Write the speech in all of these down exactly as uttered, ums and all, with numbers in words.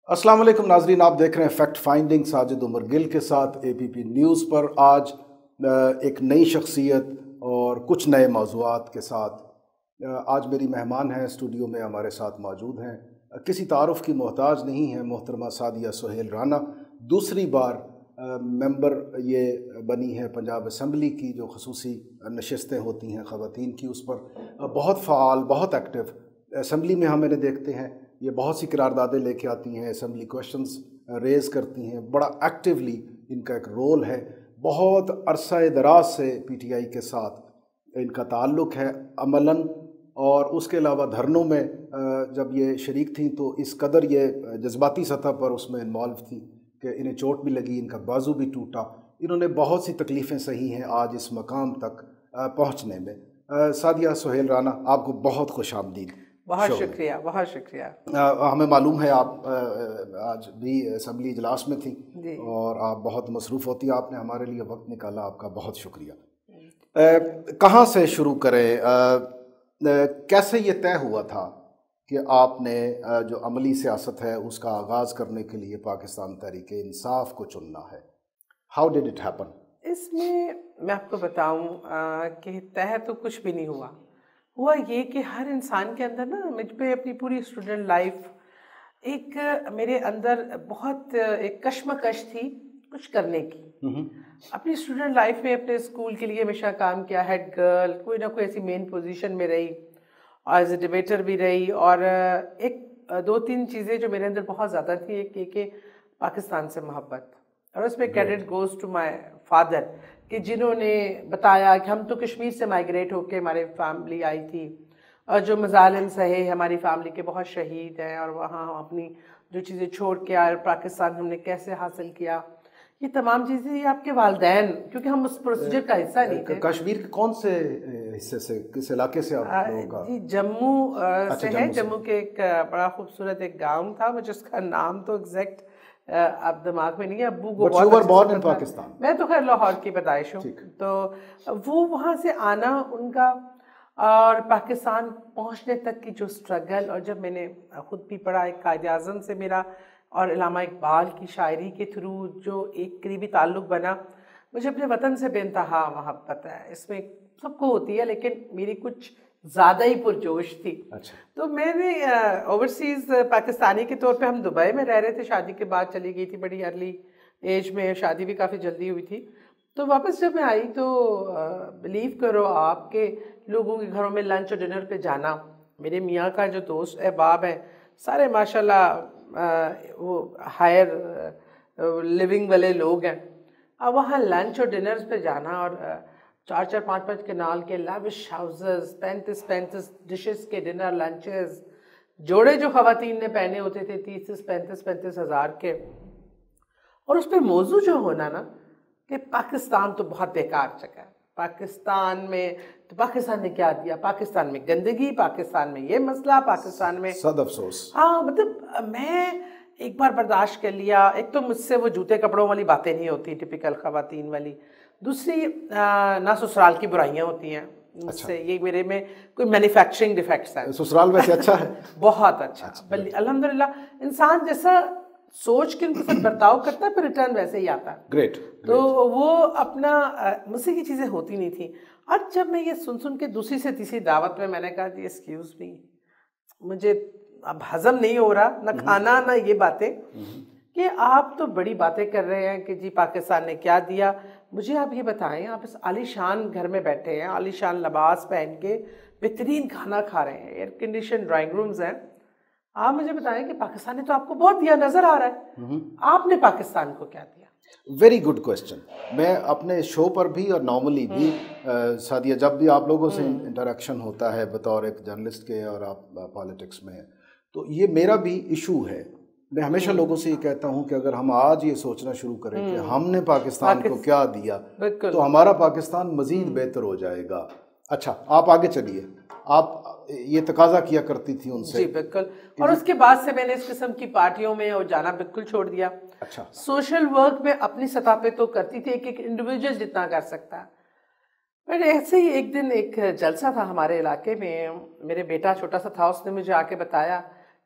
अस्सलाम वालेकुम नाजरीन, आप देख रहे हैं फैक्ट फाइंडिंग साजिद उमर गिल के साथ ए पी पी न्यूज़ पर। आज एक नई शख्सियत और कुछ नए मौज़ूआत के साथ आज मेरी मेहमान हैं, स्टूडियो में हमारे साथ मौजूद हैं। किसी तारुफ़ की मोहताज नहीं है, मोहतरमा सादिया सुहेल राना दूसरी बार मेंबर ये बनी है पंजाब असम्बली की, जो खसूसी नशस्तें होती हैं ख़वातीन की, उस पर बहुत फ़ाल, बहुत एक्टिव असम्बली में हम इन्हें देखते हैं। ये बहुत सी करारदादें लेके आती हैं, असम्बली क्वेश्चंस रेज़ करती हैं, बड़ा एक्टिवली इनका एक रोल है। बहुत अरसा दराज से पी टी आई के साथ इनका ताल्लुक़ है अमलन, और उसके अलावा धरनों में जब ये शरीक थी तो इस कदर ये जज्बाती सतह पर उसमें इन्वॉल्व थी कि इन्हें चोट भी लगी, इनका बाजू भी टूटा। इन्होंने बहुत सी तकलीफ़ें सही हैं आज इस मकाम तक पहुँचने में। सादिया सुहेल राना, आपको बहुत खुश आमदीद। बहुत शुक्रिया, बहुत शुक्रिया। हमें मालूम है आप आज भी असम्बली इजलास में थी और आप बहुत मसरूफ़ होती हैं, आपने हमारे लिए वक्त निकाला, आपका बहुत शुक्रिया। कहाँ से शुरू करें? आ, आ, कैसे ये तय हुआ था कि आपने जो अमली सियासत है उसका आगाज़ करने के लिए पाकिस्तान तहरीक इंसाफ को चुनना है? How did it happen? इसमें मैं आपको बताऊं कि तय तो कुछ भी नहीं हुआ। हुआ ये कि हर इंसान के अंदर ना, मुझ पे अपनी पूरी स्टूडेंट लाइफ एक मेरे अंदर बहुत एक कश्मकश थी कुछ करने की। अपनी स्टूडेंट लाइफ में अपने स्कूल के लिए हमेशा काम किया, हेड गर्ल, कोई ना कोई ऐसी मेन पोजीशन में रही और एज ए डिबेटर भी रही। और एक दो तीन चीज़ें जो मेरे अंदर बहुत ज़्यादा थी, एक ये कि पाकिस्तान से मोहब्बत, और उसमें credit goes to my father कि जिन्होंने बताया कि हम तो कश्मीर से माइग्रेट होकर हमारी फैमिली आई थी और जो मज़ालिम सहे, हमारी फैमिली के बहुत शहीद हैं, और वहाँ हम अपनी जो चीज़ें छोड़ के आए, पाकिस्तान हमने कैसे हासिल किया, ये तमाम चीज़ें ये आपके वालिदैन, क्योंकि हम उस प्रोसीजर का हिस्सा नहीं थे। कश्मीर के कौन से हिस्से से, किस इलाके से आप लोगों का? जी जम्मू से है। जम्मू के एक बड़ा खूबसूरत एक गाँव था, मुझे उसका नाम तो एग्जैक्ट अब दिमाग में नहीं है। अब्बू को बहुत बॉर्न इन पाकिस्तान, मैं तो खैर लाहौर की पैदाइश हूँ, तो वो वहाँ से आना उनका और पाकिस्तान पहुँचने तक की जो स्ट्रगल, और जब मैंने खुद भी पढ़ा, एक कायद आज़म से मेरा और इलामा इकबाल की शायरी के थ्रू जो एक करीबी ताल्लुक़ बना, मुझे अपने वतन से बेइंतहा मोहब्बत है। इसमें सबको होती है, लेकिन मेरी कुछ ज़्यादा ही पुरजोश थी। अच्छा। तो मैंने ओवरसीज़ पाकिस्तानी के तौर पे, हम दुबई में रह रहे थे, शादी के बाद चली गई थी, बड़ी अर्ली एज में शादी भी काफ़ी जल्दी हुई थी। तो वापस जब मैं आई तो बिलीव करो आपके लोगों के घरों में लंच और डिनर पे जाना, मेरे मियाँ का जो दोस्त अहबाब है सारे माशाल्लाह वो हायर लिविंग वाले लोग हैं, अब वहाँ लंच और डिनर्स पे जाना और चार चार पाँच पाँच कनाल के लाविश हाउसेस, पैंतीस पैंतीस डिशेस के डिनर लंचेस, जोड़े जो ख़वातीन ने पहने होते थे तीस पैंतीस पैंतीस हज़ार के, और उस पर मौजू जो होना ना कि पाकिस्तान तो बहुत बेकार जगह है, पाकिस्तान में तो पाकिस्तान ने क्या दिया, पाकिस्तान में गंदगी, पाकिस्तान में ये मसला, पाकिस्तान में सद अफसोस। हाँ, मतलब मैं एक बार बर्दाश्त कर लिया। एक तो मुझसे वो जूते कपड़ों वाली बातें नहीं होती टिपिकल ख़वातीन वाली, दूसरी ना ससुराल की बुराइयां होती हैं मुझसे। अच्छा। ये मेरे में कोई मैन्युफैक्चरिंग डिफेक्ट्स हैं। ससुराल वैसे अच्छा है बहुत अच्छा, अच्छा। अल्हम्दुलिल्लाह इंसान जैसा सोच के उनके साथ बर्ताव करता है, फिर रिटर्न वैसे ही आता है। ग्रेट। तो वो अपना मुझसे की चीज़ें होती नहीं थी। और जब मैं ये सुन सुन के दूसरी से तीसरी दावत में मैंने कहा जी एक्सक्यूज़ मी, मुझे अब हजम नहीं हो रहा, ना खाना ना ये बातें, कि आप तो बड़ी बातें कर रहे हैं कि जी पाकिस्तान ने क्या दिया। मुझे आप ये बताएं, आप इस आलीशान घर में बैठे हैं, आलीशान लिबास पहन के बेहतरीन खाना खा रहे हैं, एयर कंडीशन ड्राइंग रूम्स हैं, आप मुझे बताएं कि पाकिस्तान ने तो आपको बहुत दिया, नजर आ रहा है, आपने पाकिस्तान को क्या दिया? Very good question. मैं अपने शो पर भी और नॉर्मली भी सादिया, जब भी आप लोगों से इंटरेक्शन होता है बतौर एक जर्नलिस्ट के और आप पॉलिटिक्स में, तो ये मेरा भी इशू है। मैं हमेशा लोगों से ये कहता हूँ कि अगर हम आज ये सोचना शुरू करें कि हमने पाकिस्तान को क्या दिया, तो हमारा पाकिस्तान मजीद बेहतर हो जाएगा। अच्छा, आप आगे चलिए। आप ये तकाजा किया करती थी उनसे। जी बिल्कुल। और उसके बाद से मैंने इस किस्म की पार्टियों में और जाना बिल्कुल छोड़ दिया। अच्छा। सोशल वर्क में अपनी सतह पे तो करती थी, एक एक इंडिविजुअल जितना कर सकता है। पर ऐसे ही एक दिन एक जलसा था हमारे इलाके में, मेरे बेटा छोटा सा था, उसने मुझे आके बताया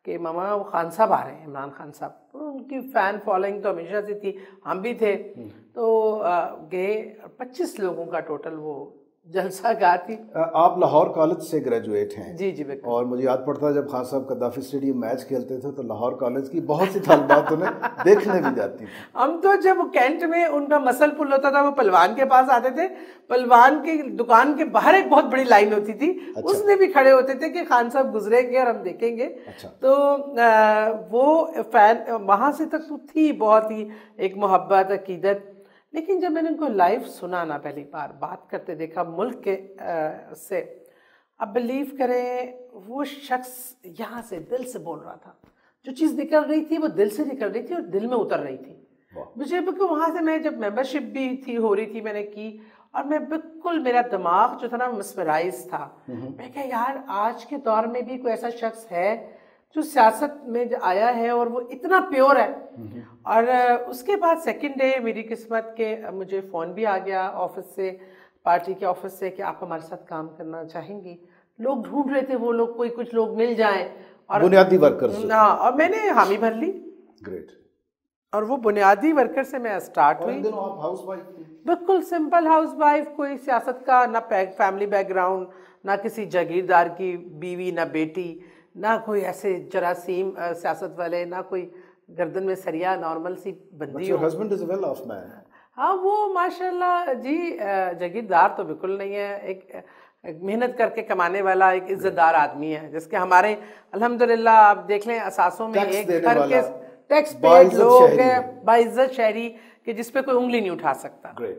कि मामा वो खान साहब आ रहे हैं, इमरान खान साहब। उनकी फ़ैन फॉलोइंग तो हमेशा से थी, हम भी थे। तो गए, पच्चीस लोगों का टोटल वो जलसा गा थी। आप लाहौर कॉलेज से ग्रेजुएट हैं? जी जी बिल्कुल। और मुझे याद पड़ता है जब खान साहब कद्दाफी स्टेडियम मैच खेलते थे तो लाहौर कॉलेज की बहुत सी तालिबात उन्हें देखने भी जाती थी। हम तो जब कैंट में उनका मसल पुल होता था वो पलवान के पास आते थे, पलवान की दुकान के बाहर एक बहुत बड़ी लाइन होती थी। अच्छा। उसमें भी खड़े होते थे कि खान साहब गुजरेंगे और हम देखेंगे। अच्छा। तो आ, वो फैन वहाँ से तक तो थी बहुत ही एक मोहब्बत, अकीदत। लेकिन जब मैंने उनको लाइव सुना ना, पहली बार बात करते देखा मुल्क के आ, से, अब बिलीव करें वो शख्स यहाँ से दिल से बोल रहा था, जो चीज़ निकल रही थी वो दिल से निकल रही थी और दिल में उतर रही थी मुझे। बिल्कुल वहाँ से मैं जब मेंबरशिप भी थी हो रही थी मैंने की, और मैं बिल्कुल मेरा दिमाग जो था ना मस्मराइज था। मैं क्या यार आज के दौर में भी कोई ऐसा शख्स है जो सियासत में आया है और वो इतना प्योर है। और उसके बाद सेकंड डे मेरी किस्मत के मुझे फ़ोन भी आ गया ऑफिस से, पार्टी के ऑफिस से, कि आप हमारे साथ काम करना चाहेंगी। लोग ढूंढ रहे थे वो लोग, कोई कुछ लोग मिल जाएं, और बुनियादी वर्कर्स। हाँ, और मैंने हामी भर ली। ग्रेट। और वो बुनियादी वर्कर से मैं स्टार्ट हुई। आप हाउस वाइफ थी? बिल्कुल सिंपल हाउस वाइफ, कोई सियासत का ना फैमिली बैकग्राउंड, ना किसी जागीरदार की बीवी, ना बेटी, ना कोई ऐसे जरासीम सियासत वाले, ना कोई गर्दन में सरिया, नॉर्मल सी बंदी हो। Husband is a well off man. हाँ, वो माशाल्लाह जी जागीरदार तो बिल्कुल नहीं है, एक मेहनत करके कमाने वाला एक इज्जतदार आदमी है, जिसके हमारे अल्हम्दुलिल्लाह आप देख लें असासों में एक घर के टैक्स पेड लोग हैं, बाइज्जत शहरी, कि जिस पे कोई उंगली नहीं उठा सकता। ग्रेट।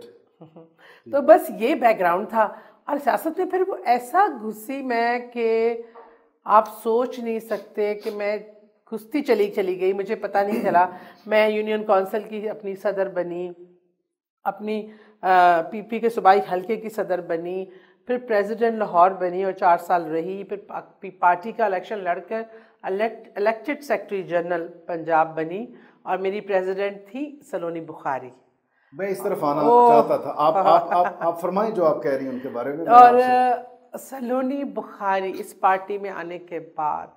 तो बस ये बैकग्राउंड था। और सियासत में फिर वो ऐसा घुसी मैं कि आप सोच नहीं सकते कि मैं घुसती चली चली गई, मुझे पता नहीं चला। मैं यूनियन काउंसिल की अपनी सदर बनी, अपनी पीपी के सूबाई हल्के की सदर बनी, फिर प्रेसिडेंट लाहौर बनी और चार साल रही। फिर पार्टी का इलेक्शन लड़कर elect elected secretary general Punjab बनी, और मेरी प्रेसिडेंट थी सलोनी बुखारी। मैं इस तरफ आना चाहता था, आप आप आप, आप फरमाएं जो आप कह रही हैं उनके बारे में। और सलोनी बुखारी इस पार्टी में आने के बाद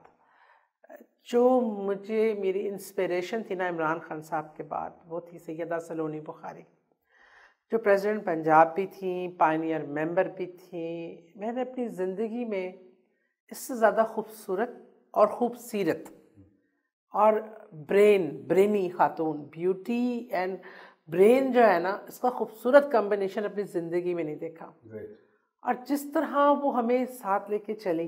जो मुझे मेरी इंस्पिरेशन थी ना इमरान खान साहब के बाद, वो थी सैयदा सलोनी बुखारी, जो प्रेसिडेंट पंजाब भी थी, पायनियर मेंबर भी थी। मैंने अपनी ज़िंदगी में इससे ज़्यादा खूबसूरत और खूबसीरत और ब्रेन ब्रेनी खातून, ब्यूटी एंड ब्रेन जो है ना, इसका खूबसूरत कॉम्बिनेशन अपनी ज़िंदगी में नहीं देखा। और जिस तरह वो हमें साथ लेके चली,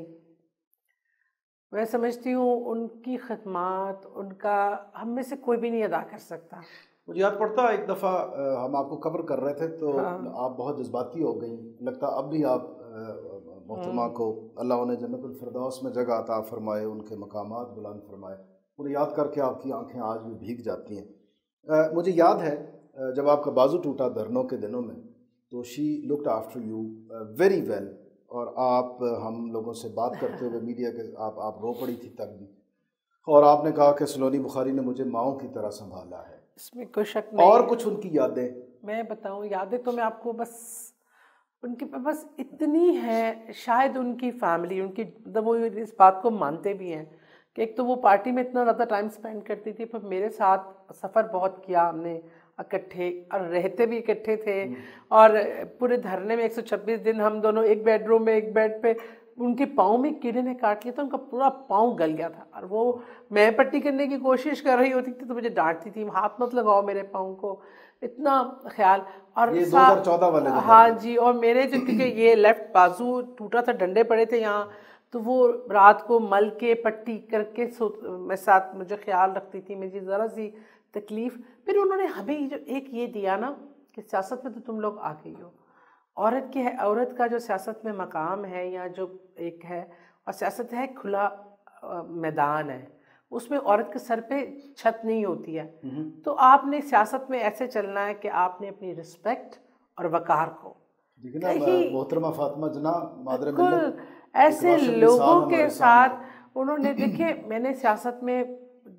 मैं समझती हूँ उनकी खिदमत, उनका हम में से कोई भी नहीं अदा कर सकता। मुझे याद पड़ता एक दफ़ा हम आपको कवर कर रहे थे तो हाँ। आप बहुत जज्बाती हो गई, लगता अब भी आप मोहतरमा को अल्लाह उन्हें जन्नतुल फिरदौस में जगह अता फरमाए, उनके मकामात बुलंद फरमाए। उन्हें याद करके आपकी आंखें आज भी भीग जाती हैं। मुझे याद है जब आपका बाजू टूटा धरनों के दिनों में, तो she looked after you very well, और आप हम लोगों से बात करते हुए मीडिया के आप आप रो पड़ी थी तब भी, और आपने कहा कि सलोनी बुखारी ने मुझे माओ की तरह संभाला है। इसमें कोई शक नहीं। और कुछ उनकी यादें मैं बताऊं, यादें तो मैं आपको बस उनके बस इतनी है, शायद उनकी फैमिली, उनकी मतलब वो इस बात को मानते भी हैं कि एक तो वो पार्टी में इतना ज़्यादा टाइम स्पेंड करती थी, पर मेरे साथ सफ़र बहुत किया हमने इकट्ठे, और रहते भी इकट्ठे थे। और पूरे धरने में एक सौ छब्बीस दिन हम दोनों एक बेडरूम में एक बेड पे, उनके पाँव में कीड़े ने काट लिया था, उनका पूरा पाँव गल गया था, और वो मैं पट्टी करने की कोशिश कर रही होती थी तो मुझे डांटती थी, हाथ मत लगाओ मेरे पाँव को, इतना ख्याल। और ये दो हज़ार चौदह वाले, हाँ जी। और मेरे जो क्योंकि ये लेफ्ट बाजू टूटा था, डंडे पड़े थे यहाँ, तो वो रात को मल के पट्टी करके सो मैं साथ मुझे ख्याल रखती थी, मुझे ज़रा सी तकलीफ़। फिर उन्होंने हमें जो एक ये दिया ना कि सियासत में तो तुम लोग आ गई हो, औरत की है, औरत का जो सियासत में मकाम है या जो एक है, और सियासत है खुला मैदान है, उसमें औरत के सर पे छत नहीं होती है। तो आपने सियासत में ऐसे चलना है कि आपने अपनी रिस्पेक्ट और वकार को, मोहतरमा फातिमा जना मादरे मिल्लत, ऐसे लोगों के साथ उन्होंने देखे। मैंने सियासत में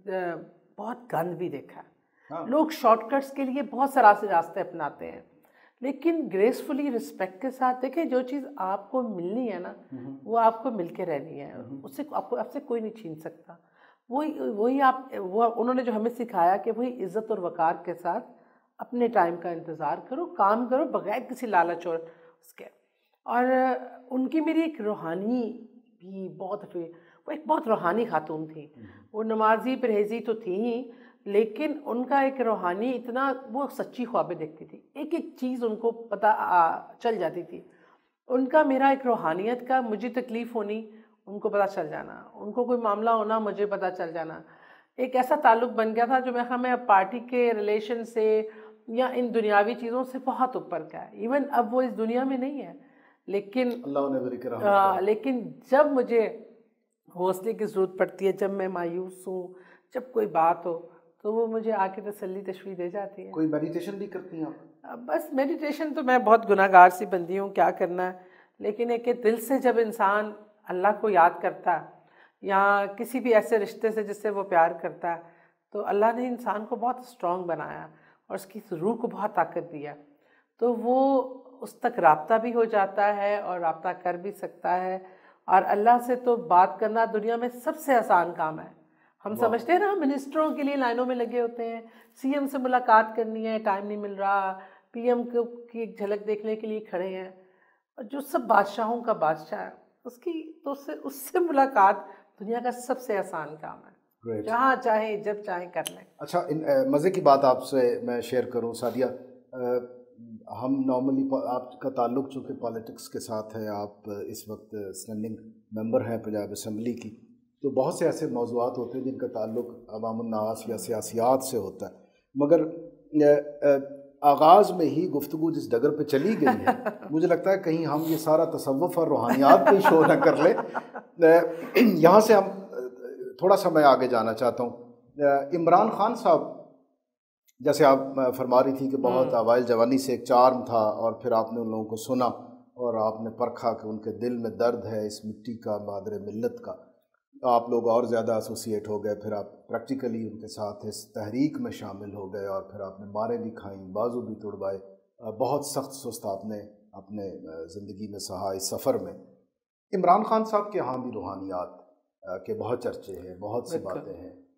बहुत गंद भी देखा है। हाँ। लोग शॉर्टकट्स के लिए बहुत सारे रास्ते अपनाते हैं, लेकिन ग्रेसफुली रिस्पेक्ट के साथ देखें, जो चीज़ आपको मिलनी है ना वो आपको मिल के रहनी है, उससे आपको आपसे कोई नहीं छीन सकता। वही वही आप वो उन्होंने जो हमें सिखाया कि वही इज़्ज़त और वक़ार के साथ अपने टाइम का इंतज़ार करो, काम करो बग़ैर किसी लालच और उसके। और उनकी मेरी एक रूहानी भी बहुत, वो एक बहुत रूहानी खातून थी। वो नमाज़ी परहेज़ी तो थी ही, लेकिन उनका एक रूहानी इतना, वो सच्ची ख्वाबें देखती थी, एक एक चीज़ उनको पता आ, चल जाती थी। उनका मेरा एक रूहानियत का, मुझे तकलीफ़ होनी उनको पता चल जाना, उनको कोई मामला होना मुझे पता चल जाना, एक ऐसा ताल्लुक़ बन गया था जो मैं हमें अब पार्टी के रिलेशन से या इन दुनियावी चीज़ों से बहुत ऊपर का है। इवन अब वो इस दुनिया में नहीं है, लेकिन अल्लाह ने बरी रहमत आ, लेकिन जब मुझे हौसले की ज़रूरत पड़ती है, जब मैं मायूस हूँ, जब कोई बात हो, तो वो मुझे आके तसल्ली तशवीश दे जाती है। कोई मेडिटेशन भी करती हैं आप? बस मेडिटेशन तो मैं बहुत गुनाहगार सी बंदी हूँ, क्या करना है, लेकिन एक दिल से जब इंसान अल्लाह को याद करता या किसी भी ऐसे रिश्ते से जिससे वो प्यार करता है, तो अल्लाह ने इंसान को बहुत स्ट्रॉन्ग बनाया और उसकी रूह को बहुत ताकत दिया, तो वो उस तक राब्ता भी हो जाता है और राब्ता कर भी सकता है। और अल्लाह से तो बात करना दुनिया में सबसे आसान काम है। हम समझते हैं ना, मिनिस्टरों के लिए लाइनों में लगे होते हैं, सीएम से मुलाकात करनी है, टाइम नहीं मिल रहा, पीएम को की एक झलक देखने के लिए खड़े हैं, और जो सब बादशाहों का बादशाह है उसकी तो उससे उससे मुलाकात दुनिया का सबसे आसान काम है, जहाँ चाहे जब चाहे कर लें। अच्छा, इन मज़े की बात आपसे मैं शेयर करूँ सादिया, हम नॉर्मली, आपका ताल्लुक़ चूँकि पॉलिटिक्स के साथ है, आप इस वक्त स्टैंडिंग मेंबर हैं पंजाब असम्बली की, तो बहुत से ऐसे मौज़ूआत होते हैं जिनका ताल्लुक़ अवामुन्नास या सियासियात से होता है, मगर आगाज़ में ही गुफ्तगू जिस डगर पे चली गई है मुझे लगता है कहीं हम ये सारा तसव्वुफ़ और रूहानियात पे शो न कर ले। यहाँ से हम थोड़ा सा मैं आगे जाना चाहता हूँ। इमरान खान साहब, जैसे आप फरमा रही थी कि बहुत अवाइल जवानी से एक चार्म था, और फिर आपने उन लोगों को सुना और आपने परखा कि उनके दिल में दर्द है इस मिट्टी का, मादरे मिल्लत का, आप लोग और ज़्यादा एसोसिएट हो गए, फिर आप प्रैक्टिकली उनके साथ इस तहरीक में शामिल हो गए, और फिर आपने मारें भी खाई, बाजू भी तुड़वाए, बहुत सख्त सुस्त आपने अपने ज़िंदगी में सहा इस सफ़र में। इमरान खान साहब के यहाँ भी रूहानियात के बहुत चर्चे हैं, बहुत सी बातें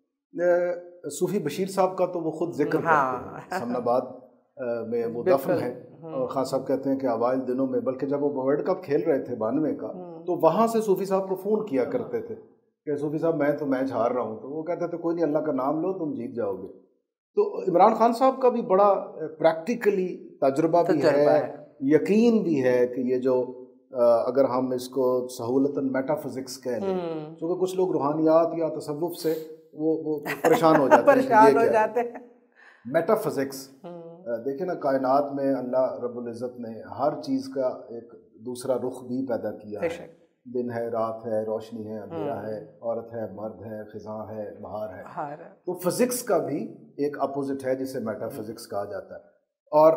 हैं। सूफ़ी बशीर साहब का तो वो ख़ुद जिक्र हाँ। करते हैं, समनाबाद में वो दफन है, और खान साहब कहते हैं कि अवाइल दिनों में, बल्कि जब वो वर्ल्ड कप खेल रहे थे बानवे का, तो वहाँ से सूफ़ी साहब को फ़ोन किया करते थे कि सूफ़ी साहब मैं तो मैच हार रहा हूँ, तो वो कहते थे कोई नहीं, अल्लाह का नाम लो तुम जीत जाओगे। तो इमरान खान साहब का भी बड़ा प्रैक्टिकली तजुर्बा भी है, यकीन भी है कि ये जो अगर हम इसको सहूलतन मेटाफिज़िक्स कह लें, क्योंकि कुछ लोग रूहानियात या तसव्वुफ से वो वो परेशान हो जाते हैं परेशान हो जाते हैं। मेटाफिज़िक्स, देखिए ना, कायनात में अल्लाह रब्बुल इज़्ज़त ने हर चीज़ का एक दूसरा रुख भी पैदा किया है, दिन है रात है, रोशनी है अंधेरा है, औरत है मर्द है, ख़िज़ां है बहार है, तो फिज़िक्स का भी एक अपोजिट है जिसे मेटाफिज़िक्स कहा जाता है। और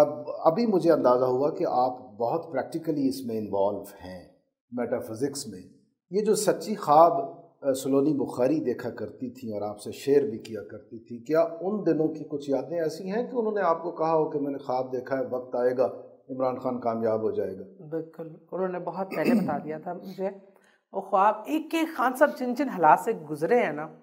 अभी मुझे अंदाज़ा हुआ कि आप बहुत प्रैक्टिकली इसमें इन्वॉल्व हैं मेटाफिज़िक्स में। ये जो सच्ची ख्वाब सलोनी बुखारी देखा करती थी और आपसे शेयर भी किया करती थी, क्या उन दिनों की कुछ यादें ऐसी हैं कि उन्होंने आपको कहा हो कि मैंने ख्वाब देखा है, वक्त आएगा इमरान खान कामयाब हो जाएगा? बिल्कुल, उन्होंने बहुत पहले बता दिया था मुझे वो ख्वाब। एक एक खान साहब जिन जिन हालात से गुजरे हैं ना,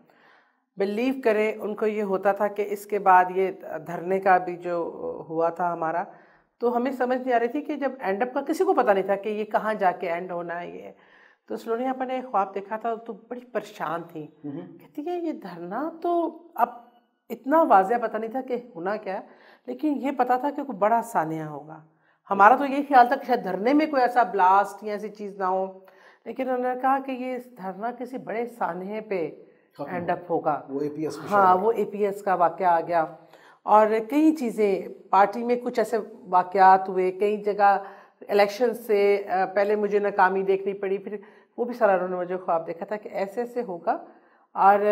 बिलीव करें, उनको ये होता था कि इसके बाद ये धरने का भी जो हुआ था हमारा, तो हमें समझ नहीं आ रही थी कि जब एंड अप का किसी को पता नहीं था कि ये कहाँ जाके एंड होना है। ये तो सलोनी आपा ने ख्वाब देखा था तो बड़ी परेशान थी, कहती है ये धरना तो अब इतना वाज़ह पता नहीं था कि होना क्या है, लेकिन ये पता था कि कोई बड़ा सानिया होगा। हमारा तो ये ख्याल था कि शायद धरने में कोई ऐसा ब्लास्ट या ऐसी चीज़ ना हो, लेकिन उन्होंने कहा कि ये धरना किसी बड़े सानिए पे एंड अप होगा। वो एपीएस, हाँ, वो एपीएस का वाक़या आ गया, और कई चीज़ें पार्टी में कुछ ऐसे वाक़यात हुए, कई जगह इलेक्शन से पहले मुझे नाकामी देखनी पड़ी, फिर वो भी सारा उन्होंने मुझे ख्वाब देखा था कि ऐसे ऐसे होगा। और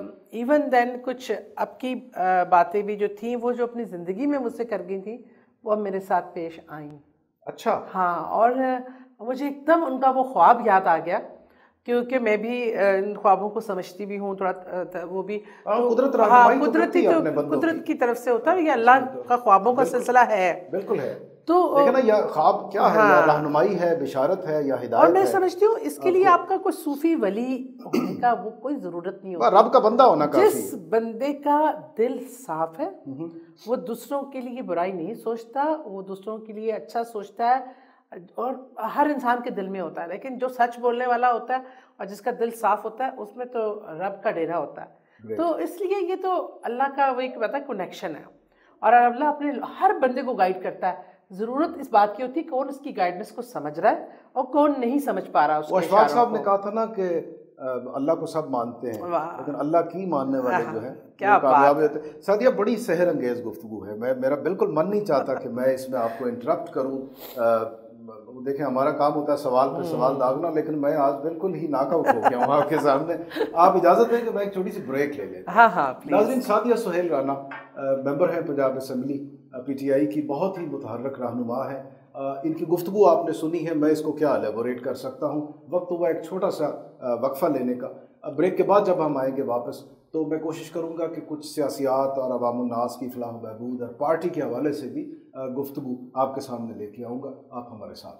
इवन देन कुछ अब की बातें भी जो थी, वो जो अपनी ज़िंदगी में मुझसे कर गई थी, वो अब मेरे साथ पेश आई। अच्छा, हाँ, और मुझे एकदम उनका वो ख्वाब याद आ गया क्योंकि मैं भी इन ख्वाबों को समझती भी हूँ थोड़ा, वो भी तो, कुदरत हाँ कुदरती तो कुदरत की तरफ से होता है, ये अल्लाह का ख्वाबों का सिलसिला है। बिल्कुल है। तो लेकिन ना या ख्वाब क्या है, हाँ, या रहनुमाई है, बिशारत है, या हिदायत है। और मैं समझती हूँ इसके लिए आपका कोई सूफी वली होने का वो कोई जरूरत नहीं होती, रब का बंदा होना काफी। जिस बंदे का दिल साफ है वो दूसरों के लिए बुराई नहीं सोचता, वो दूसरों के लिए अच्छा सोचता है, और हर इंसान के दिल में होता है, लेकिन जो सच बोलने वाला होता है और जिसका दिल साफ होता है उसमें तो रब का डेरा होता है। तो इसलिए ये तो अल्लाह का वो एक पता कनेक्शन है, और अल्लाह अपने हर बंदे को गाइड करता है। ज़रूरत इस बात की होती है कौन उसकी गाइडेंस को समझ रहा है और कौन नहीं समझ पा रहा उसके इशारों को। अशफाक साहब ने कहा था ना कि अल्लाह को सब मानते हैं, लेकिन अल्लाह की मानने वाले जो है क्या कामयाब होते हैं। सादिया, बड़ी सेहर अंगेज गुफ्तगू है, मैं मेरा बिल्कुल मन नहीं चाहता कि मैं इसमें आपको इंटरप्ट करूँ। देखें, हमारा काम होता है सवाल पे सवाल दागना, लेकिन मैं आज बिल्कुल ही नाकआउट हो गया हूँ आपके सामने। आप इजाज़त दें कि मैं एक छोटी सी ब्रेक ले लें। हाँ हाँ नाज़रीन, सादिया सुहेल राना मेंबर हैं पंजाब असेंबली पीटीआई की, बहुत ही मुतहर्रिक रहनुमा है। इनकी गुफ्तगू आपने सुनी है, मैं इसको क्या एलेबोरेट कर सकता हूँ। वक्त हुआ एक छोटा सा वक्फा लेने का। ब्रेक के बाद जब हम आएंगे वापस, तो मैं कोशिश करूँगा कि कुछ सियासियात और अवामुन्नास की फलाह बहबूद और पार्टी के हवाले से भी गुफ्तगू आपके सामने लेके आऊँगा। आप हमारे साथ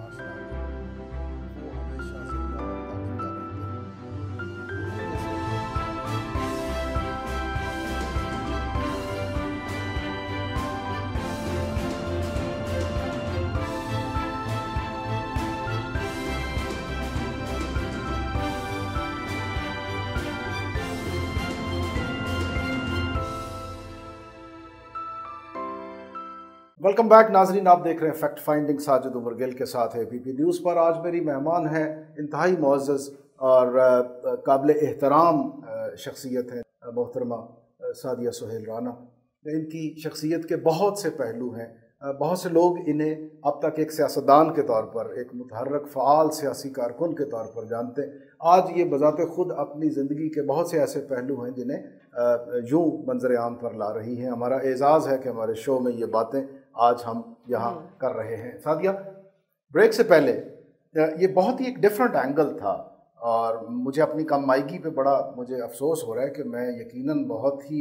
वेलकम बैक। नाजरीन, आप देख रहे हैं फैक्ट फाइंडिंग साजिद उमर गिल के साथ एपीपी न्यूज़ पर। आज मेरी मेहमान है इंतहाई मुअज़्ज़ज़ और काबिल एहतराम शख्सियत है मोहतरमा सादिया सुहेल राना। इनकी शख्सियत के बहुत से पहलू हैं, बहुत से लोग इन्हें अब तक एक सियासतदान के तौर पर, एक मुतहर्रिक फ़आल सियासी कारकुन के तौर पर जानते हैं। आज ये बज़ाते ख़ुद अपनी ज़िंदगी के बहुत से ऐसे पहलू हैं जिन्हें यूँ मंजर आम पर ला रही हैं। हमारा एज़ाज़ है कि हमारे शो में ये बातें आज हम यहाँ कर रहे हैं। सादिया, ब्रेक से पहले ये बहुत ही एक डिफरेंट एंगल था, और मुझे अपनी कम माइगी पे बड़ा मुझे अफसोस हो रहा है कि मैं यकीनन बहुत ही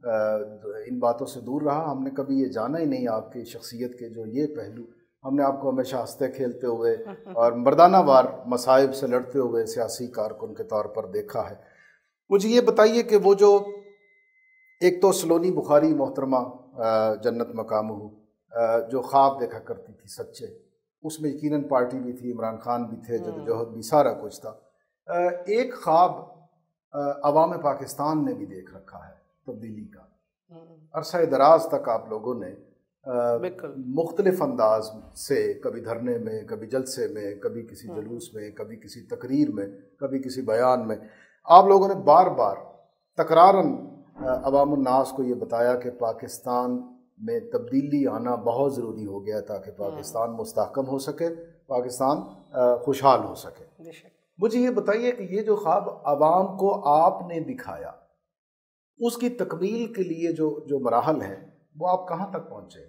इन बातों से दूर रहा। हमने कभी ये जाना ही नहीं आपकी शख्सियत के जो ये पहलू। हमने आपको हमेशा हंसते खेलते हुए और मर्दाना वार मसाइब से लड़ते हुए सियासी कारकुन के तौर पर देखा है। मुझे ये बताइए कि वो जो एक तो सलोनी बुखारी मोहतरमा जन्नत मकामुहू जो ख्वाब देखा करती थी सच्चे, उसमें यकीनन पार्टी भी थी, इमरान खान भी थे, जदोजहद भी, सारा कुछ था। एक ख्वाब अवाम पाकिस्तान ने भी देख रखा है तब्दीली का। अरसा दराज तक आप लोगों ने मुख्तलिफ अंदाज से, कभी धरने में, कभी जलसे में, कभी किसी जुलूस में, कभी किसी तकरीर में, कभी किसी बयान में, आप लोगों ने बार बार तकरारन अवामुन्नास को ये बताया कि पाकिस्तान में तब्दीली आना बहुत ज़रूरी हो गया ताकि पाकिस्तान मुस्तहकम हो सके, पाकिस्तान खुशहाल हो सके। मुझे ये बताइए कि ये जो ख्वाब आवाम को आपने दिखाया, उसकी तकमील के लिए जो जो मराहल हैं वो आप कहाँ तक पहुँचे?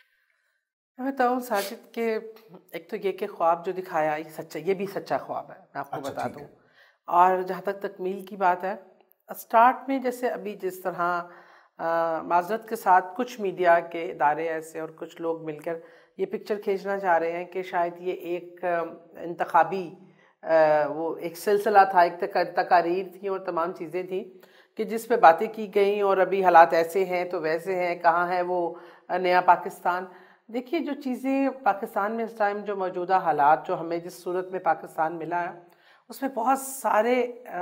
मैं बताऊँ साजिद के, एक तो ये कि ख्वाब जो दिखाया ये सच्चा, ये भी सच्चा ख्वाब है, मैं आपको अच्छा, बता दूँ। और जहाँ तक तकमील की बात है, स्टार्ट में जैसे अभी जिस तरह माजरत के साथ कुछ मीडिया के इदारे ऐसे और कुछ लोग मिलकर ये पिक्चर खींचना चाह रहे हैं कि शायद ये एक इंतखाबी वो एक सिलसिला था, एक तकारीर थी और तमाम चीज़ें थी कि जिस पे बातें की गई, और अभी हालात ऐसे हैं तो वैसे हैं, कहाँ है वो नया पाकिस्तान। देखिए, जो चीज़ें पाकिस्तान में इस टाइम जो मौजूदा हालात जो हमें जिस सूरत में पाकिस्तान मिला है, उसमें बहुत सारे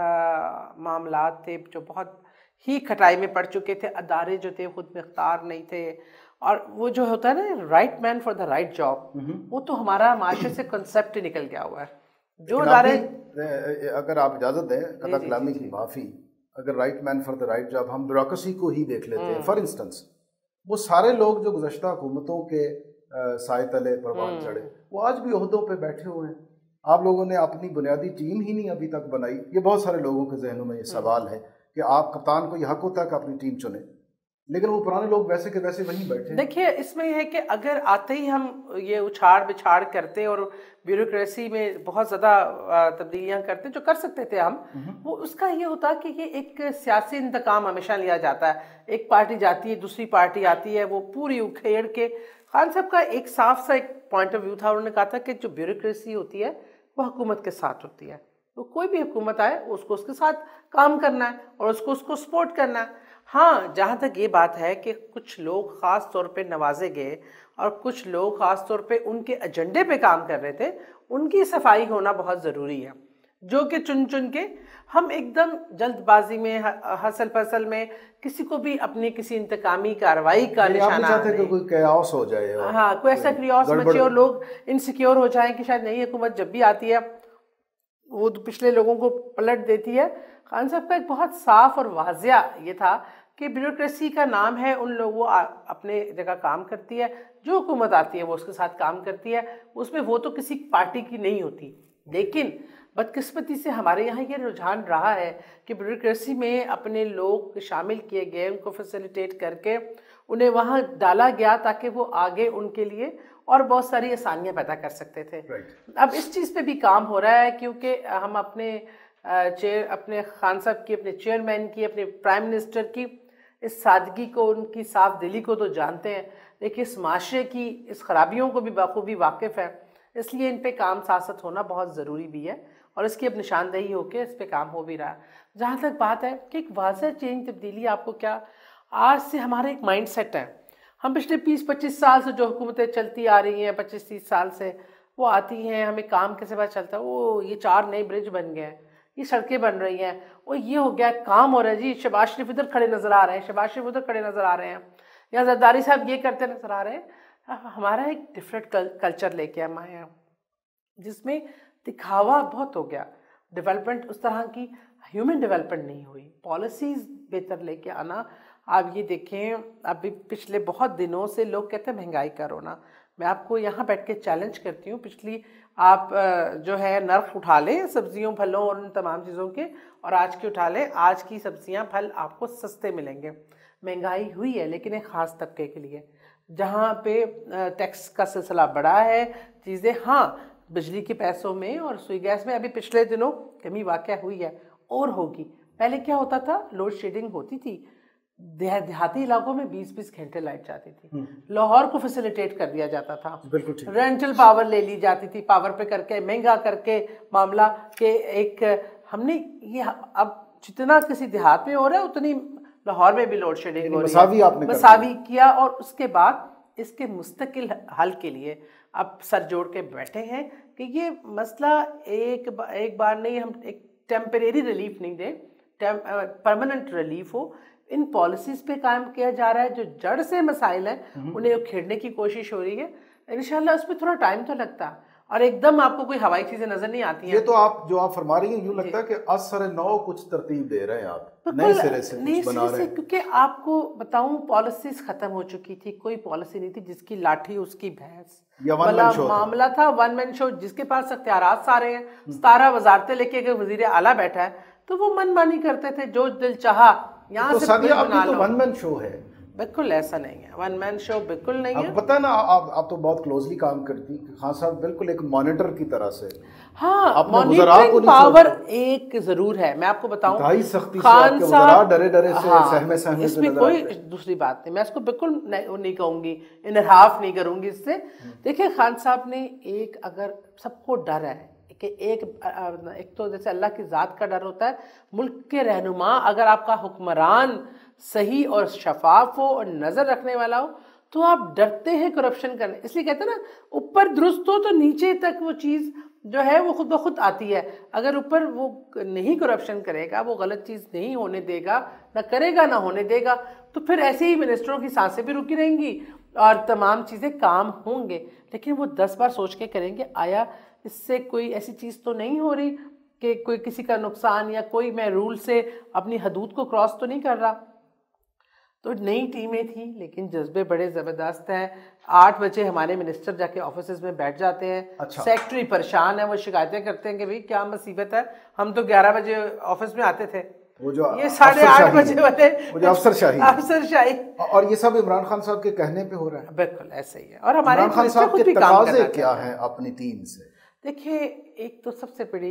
मामलात थे जो बहुत ही खटाई में पड़ चुके थे। अदारे जो थे खुद मुख्तार नहीं थे, और वो जो होता है ना right man for the right job, वो तो हमारा माशरे से कंसेप्ट ही निकल गया हुआ है। जो अदारे, अगर आप इजाज़त दें, कदा कलामी की माफ़ी, अगर right man for the right job हम ब्यूरोक्रेसी को ही देख लेते हैं। फॉर इंस्टेंस, वो सारे लोग जो गुज़श्ता हुकूमतों के साए तले परवान चढ़े, वो आज भी ओहदों पे बैठे हुए हैं। आप लोगों ने अपनी बुनियादी टीम ही नहीं अभी तक बनाई। ये बहुत सारे लोगों के जहनों में ये सवाल है कि आप कप्तान को यह हक होता है कि अपनी टीम चुने, लेकिन वो पुराने लोग वैसे के वैसे वहीं बैठे। देखिए, इसमें यह है कि अगर आते ही हम ये उछाड़ बिछाड़ करते और ब्यूरोक्रेसी में बहुत ज़्यादा तब्दीलियां करते जो कर सकते थे हम, वो उसका ये होता कि ये एक सियासी इंतकाम हमेशा लिया जाता है। एक पार्टी जाती है, दूसरी पार्टी आती है, वो पूरी उखेड़ के। खान साहब का एक साफ सा एक पॉइंट ऑफ व्यू था, उन्होंने कहा था कि जो ब्यूरोक्रेसी होती है वो हुकूमत के साथ होती है, तो कोई भी हुकूमत आए उसको उसके साथ काम करना है और उसको उसको सपोर्ट करना है। हाँ, जहाँ तक ये बात है कि कुछ लोग ख़ास तौर पे नवाजे गए और कुछ लोग ख़ास तौर पे उनके एजेंडे पे काम कर रहे थे, उनकी सफाई होना बहुत ज़रूरी है। जो कि चुन चुन के हम एकदम जल्दबाजी में, हसल फसल में किसी को भी अपनी किसी इंतकामी कार्रवाई का निशाना चाहते कि कोई कैओस हो जाए और हाँ, कोई ऐसा क्रियोस मचे और लोग इनसिक्योर हो जाएं कि शायद नई हुकूमत जब भी आती है वो तो पिछले लोगों को पलट देती है। खान साहब का एक बहुत साफ और वाजिया ये था कि ब्यूरोक्रेसी का नाम है, उन लोगों अपने जगह काम करती है, जो हुकूमत आती है वो उसके साथ काम करती है, उसमें वो तो किसी पार्टी की नहीं होती। लेकिन बदकिस्मती से हमारे यहाँ ये रुझान रहा है कि ब्यूरोक्रेसी में अपने लोग शामिल किए गए, उनको फैसिलिटेट करके उन्हें वहाँ डाला गया ताकि वो आगे उनके लिए और बहुत सारी आसानियाँ पैदा कर सकते थे। अब इस चीज़ पे भी काम हो रहा है, क्योंकि हम अपने चेयर अपने खान साहब की, अपने चेयरमैन की, अपने प्राइम मिनिस्टर की इस सादगी को, उनकी साफ दिली को तो जानते हैं, लेकिन इस माशरे की इस खराबियों को भी बखूबी वाकिफ़ है। इसलिए इन पे काम सासत होना बहुत ज़रूरी भी है और इसकी अब निशानदेही होकर इस पे काम हो भी रहा है। जहाँ तक बात है कि एक वाज़ह चेंज तब्दीली आपको क्या, आज से हमारा एक माइंड सेट है। हम पिछले बीस पच्चीस साल से जो हुकूमतें चलती आ रही हैं, पच्चीस तीस साल से वो आती हैं, हमें काम कैसे पता चलता है, वो ये चार नए ब्रिज बन गए हैं, ये सड़कें बन रही हैं, वो ये हो गया, काम हो रहा है जी, शहबाज शरीफ इधर खड़े नज़र आ रहे हैं, शहबाज शरीफ उधर खड़े नज़र आ रहे हैं, या जरदारी साहब ये करते नज़र आ रहे हैं। हमारा एक डिफरेंट कल्चर लेके हम आए हैं जिसमें दिखावा बहुत हो गया, डेवलपमेंट उस तरह की ह्यूमन डेवलपमेंट नहीं हुई, पॉलिसीज़ बेहतर लेके आना। आप ये देखें, अभी पिछले बहुत दिनों से लोग कहते हैं महंगाई का रोना, मैं आपको यहाँ बैठ के चैलेंज करती हूँ, पिछली आप जो है नर्ख उठा लें सब्जियों फलों और उन तमाम चीज़ों के, और आज की उठा लें, आज की सब्जियाँ फल आपको सस्ते मिलेंगे। महंगाई हुई है लेकिन एक ख़ास तबके के लिए, जहाँ पे टैक्स का सिलसिला बड़ा है, चीज़ें हाँ बिजली के पैसों में और सुई गैस में अभी पिछले दिनों कमी वाक़या हुई है और होगी। पहले क्या होता था, लोड शेडिंग होती थी, देहाती इलाकों में बीस बीस घंटे लाइट जाती थी, लाहौर को फैसिलिटेट कर दिया जाता था, रेंटल पावर ले ली जाती थी, पावर पे करके महंगा करके मामला के एक हमने ये अब जितना किसी देहात में हो रहा है उतनी लाहौर में भी लोड शेडिंग हो रही है, मसावी किया। और उसके बाद इसके मुस्तकिल हल के लिए अब सर जोड़ के बैठे हैं कि ये मसला एक बा, एक बार नहीं, हम एक टेम्परेरी रिलीफ नहीं दें, परमानेंट रिलीफ हो। इन पॉलिसीज़ पे काम किया जा रहा है, जो जड़ से मसाइल हैं उन्हें उखेड़ने की कोशिश हो रही है। इंशाल्लाह उसमें थोड़ा टाइम तो लगता है और एकदम आपको कोई हवाई चीज़ें नज़र नहीं आती हैं। ये तो आप जो आप फरमा रही हैं, यूँ लगता है कि असर नौ कुछ तरतीब दे रहे हैं आप, नए सिरे से कुछ बना रहे हैं। क्योंकि आपको बताऊं, पॉलिसीज़ ख़त्म हो चुकी थी, कोई पॉलिसी नहीं थी जिसकी लाठी उसकी भैंस वाला मामला था, वन मैन शो, जिसके पास अख्तियारात सारे हैं, सतारह वजारतें लेके अगर वजीर आला बैठा है तो वो मनमानी करते थे, जो दिल चाहा यहाँ तो से बना लो। वन मैन शो है, बिल्कुल ऐसा नहीं है, वन मैन शो बिल्कुल नहीं है। पता है ना, आप आप तो बहुत क्लोजली काम करती, खान साहब बिल्कुल एक मॉनिटर की तरह से। हाँ, मॉनिटरिंग पावर एक जरूर है, मैं आपको बताऊं, खान साहब डरे डरे से हाँ, सहमे सहमे, इसमें कोई दूसरी बात नहीं, मैं इसको बिल्कुल नहीं, नहीं कहूंगी, इनहाफ नहीं करूंगी इससे। देखिए, खान साहब ने एक, अगर सबको डर है कि एक एक तो जैसे अल्लाह की ज़ात का डर होता है, मुल्क के रहनुमा अगर आपका हुक्मरान सही और शफाफ हो और नज़र रखने वाला हो तो आप डरते हैं करप्शन करने। इसलिए कहते हैं ना, ऊपर दुरुस्त हो तो नीचे तक वो चीज़ जो है वो खुद ब खुद आती है। अगर ऊपर वो नहीं करप्शन करेगा, वो गलत चीज़ नहीं होने देगा, ना करेगा ना होने देगा, तो फिर ऐसे ही मिनिस्टरों की सांसें भी रुकी रहेंगी और तमाम चीज़ें काम होंगे। लेकिन वो दस बार सोच के करेंगे, आया इससे कोई ऐसी चीज़ तो नहीं हो रही कि कोई किसी का नुकसान, या कोई मैं रूल से अपनी हदूद को क्रॉस तो नहीं कर रहा। तो नई टीमें थी लेकिन जज्बे बड़े ज़बरदस्त हैं। आठ बजे हमारे मिनिस्टर जाके ऑफिस में बैठ जाते हैं। अच्छा। सेक्रेटरी परेशान है, वो शिकायतें करते हैं कि भाई क्या मुसीबत है, हम तो ग्यारह बजे ऑफिस में आते थे, वो जो ये साढ़े आठ बजे वाले वो जो अफसरशाही अफसरशाही, और ये सब इमरान खान साहब के कहने पे हो रहा है। बिल्कुल ऐसे ही है। और हमारे इमरान खान साहब के तकाजे क्या हैं अपनी टीम से? देखिए, एक तो सबसे बड़ी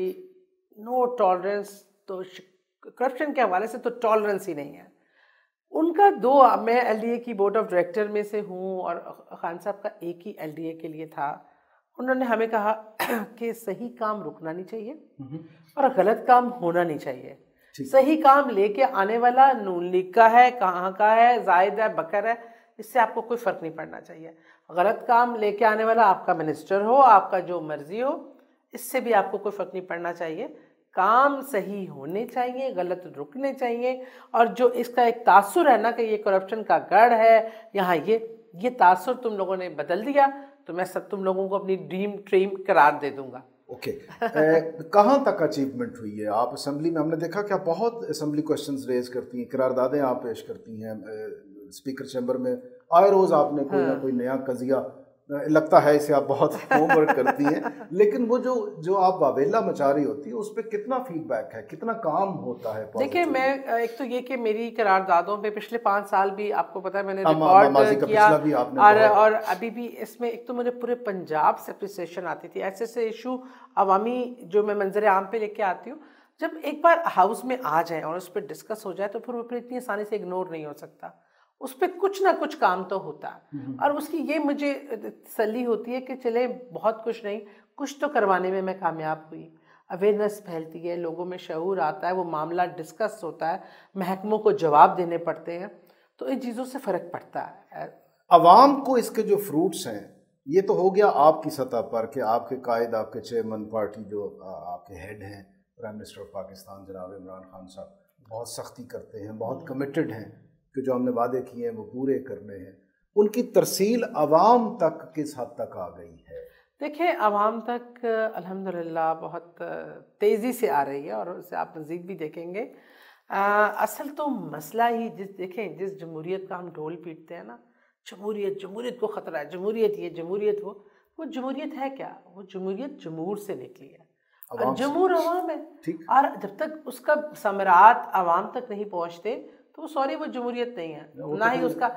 नो टॉलरेंस, तो करप्शन के हवाले से तो टॉलरेंस ही नहीं है उनका। दो, मैं एलडीए की बोर्ड ऑफ डायरेक्टर में से हूँ और खान साहब का एक ही एलडीए के लिए था। उन्होंने हमें कहा कि सही काम रुकना नहीं चाहिए और गलत काम होना नहीं चाहिए। सही काम लेके आने वाला नून लीग का है, कहाँ का है, जायद है, बकर है, इससे आपको कोई फ़र्क नहीं पड़ना चाहिए। गलत काम लेके आने वाला आपका मिनिस्टर हो, आपका जो मर्जी हो, इससे भी आपको कोई फ़र्क नहीं पड़ना चाहिए। काम सही होने चाहिए, गलत रुकने चाहिए। और जो इसका एक तासुर है ना कि ये करप्शन का गढ़ है यहाँ, ये ये तासुर तुम लोगों ने बदल दिया तो मैं सब तुम लोगों को अपनी ड्रीम ट्रीम करार दे दूंगा। Okay okay. कहाँ तक अचीवमेंट हुई है? आप असेंबली में, हमने देखा कि आप बहुत असेंबली क्वेश्चंस रेज करती हैं, करारदादें आप पेश करती हैं, स्पीकर चैम्बर में आए रोज़ आपने कोई हाँ। ना कोई नया कजिया, लगता है इसे आप बहुत होमवर्क करती हैं, लेकिन वो जो जो आप वावेला मचा रही होती है उस पर कितना फीडबैक है, कितना काम होता है? देखिए, मैं एक तो ये कि मेरी करारदादों पे पिछले पाँच साल भी आपको पता है मैंने रिकॉर्ड किया, और और अभी भी इसमें एक तो मुझे पूरे पंजाब से अप्रिसिएशन आती थी। ऐसे ऐसे इशू अवामी जो मैं मंजर आम पे लेके आती हूँ, जब एक बार हाउस में आ जाए और उस पर डिस्कस हो जाए तो फिर वो फिर इतनी आसानी से इग्नोर नहीं हो सकता। उस पर कुछ ना कुछ काम तो होता है, और उसकी ये मुझे तसल्ली होती है कि चले बहुत कुछ नहीं, कुछ तो करवाने में मैं कामयाब हुई। अवेयरनेस फैलती है, लोगों में शऊर आता है, वो मामला डिस्कस होता है, महकमों को जवाब देने पड़ते हैं, तो इन चीज़ों से फ़र्क पड़ता है। अवाम को इसके जो फ्रूट्स हैं, ये तो हो गया आपकी सतह पर कि आपके कायद, आपके चेयरमैन पार्टी, जो आपके हेड हैं प्राइम मिनिस्टर ऑफ पाकिस्तान जनाब इमरान खान साहब, बहुत सख्ती करते हैं, बहुत कमिटेड हैं कि जो हमने वादे किए हैं वो पूरे करने हैं। उनकी तरसील अवाम तक किस हद तक आ गई है? देखिए, अवाम तक अल्हम्दुलिल्लाह बहुत तेज़ी से आ रही है, और उसे आप नज़दीक भी देखेंगे। आ, असल तो मसला ही जिस देखें जिस जमहूरियत का हम ढोल पीटते हैं ना, जमहूरियत जमहूरियत को ख़तरा है, जमहूरियत ये जमहूरियत वो वो जमहूरियत है क्या? वो जमहूरियत जमूर से निकली है, और जमूर अवाम है। और जब तक उसका समरात अवाम तक नहीं पहुँचते तो सॉरी वो जमहूरियत नहीं है, ना ही उसका।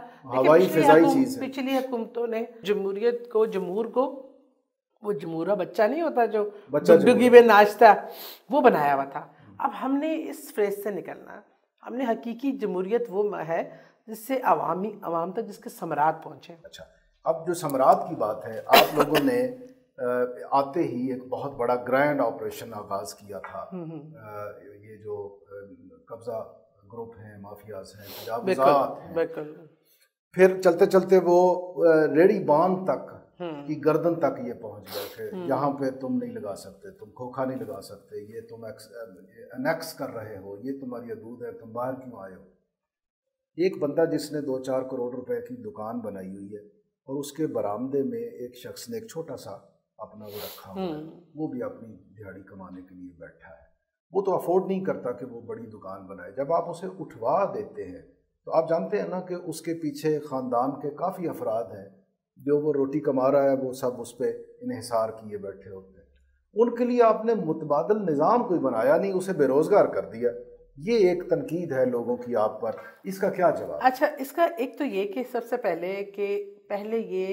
पिछली हुकूमतों ने जमहूरियत को, जमूर को, वो जमूरा बच्चा नहीं होता जो डुगडुगी में नाचता, वो बनाया हुआ था। अब हमने इस फ्रेज से निकलना, हमने हकीकी जमहूरियत वो है जिससे अवामी अवाम तक जिसके समरात पहुँचे। अच्छा, अब जो समरात की बात है, आप लोगों ने आते ही एक बहुत बड़ा ग्रैंड ऑपरेशन आगाज़ किया था। ये जो कब्जा ग्रुप हैं, माफियाज हैं, तजावुज़ात हैं, फिर चलते चलते वो रेडी बांध तक की गर्दन तक ये पहुंच गए थे। यहाँ पे तुम नहीं लगा सकते, तुम खोखा नहीं लगा सकते, ये तुम अनेक्स कर रहे हो, ये तुम्हारी हदूद है, तुम बाहर क्यों आए हो? एक बंदा जिसने दो चार करोड़ रुपए की दुकान बनाई हुई है और उसके बरामदे में एक शख्स ने एक छोटा सा अपना वो रखा हुआ है, वो भी अपनी दिहाड़ी कमाने के लिए बैठा है, वो तो अफोर्ड नहीं करता कि वो बड़ी दुकान बनाए। जब आप उसे उठवा देते हैं तो आप जानते हैं ना कि उसके पीछे ख़ानदान के काफ़ी अफराद हैं, जो वो रोटी कमा रहा है वो सब उस पर इन्हिसार किए बैठे होते हैं। उनके लिए आपने मुतबादल निज़ाम कोई बनाया नहीं, उसे बेरोज़गार कर दिया। ये एक तनकीद है लोगों की आप पर, इसका क्या जवाब? अच्छा, इसका एक तो ये कि सबसे पहले कि पहले ये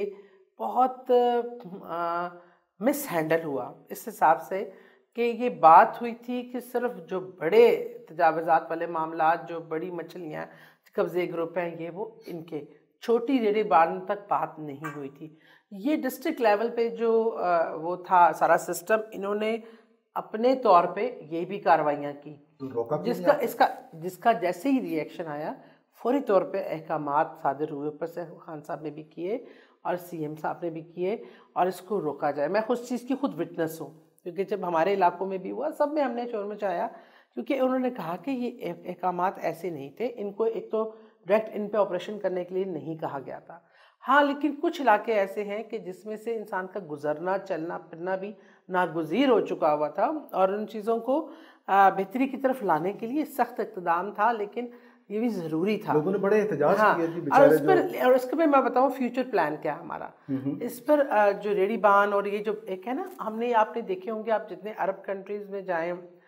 बहुत मिस हैंडल हुआ इस हिसाब से कि ये बात हुई थी कि सिर्फ जो बड़े तजावुज़ात वाले मामला, जो बड़ी मछलियाँ, कब्ज़े ग्रुप हैं, ये वो इनके, छोटी रेडी बांध तक बात नहीं हुई थी। ये डिस्ट्रिक्ट लेवल पे जो वो था सारा सिस्टम, इन्होंने अपने तौर पे ये भी कार्रवाइयाँ की, तो जिसका इसका जिसका जैसे ही रिएक्शन आया फौरी तौर पे अहकामात सादिर हुए, ऊपर से खान साहब ने भी किए और सीएम साहब ने भी किए, और इसको रोका जाए। मैं उस चीज़ की खुद विटनेस हूँ, क्योंकि जब हमारे इलाकों में भी हुआ, सब में हमने शोर मचाया, क्योंकि उन्होंने कहा कि ये अहकामात ऐसे नहीं थे, इनको एक तो डायरेक्ट इन पे ऑपरेशन करने के लिए नहीं कहा गया था। हाँ, लेकिन कुछ इलाके ऐसे हैं कि जिसमें से इंसान का गुजरना, चलना फिरना भी नागुज़ीर हो चुका हुआ था, और उन चीज़ों को बेहतरी की तरफ लाने के लिए सख्त इक़्तिदाम था, लेकिन ये भी ज़रूरी था। लोगों ने बड़े एहतजाज हाँ, किए थे और उस पर और इसके पे मैं बताऊँ फ्यूचर प्लान क्या हमारा इस पर, जो रेडी बान और ये जो एक है ना, हमने आपने देखे होंगे, आप जितने अरब कंट्रीज़ में जाएं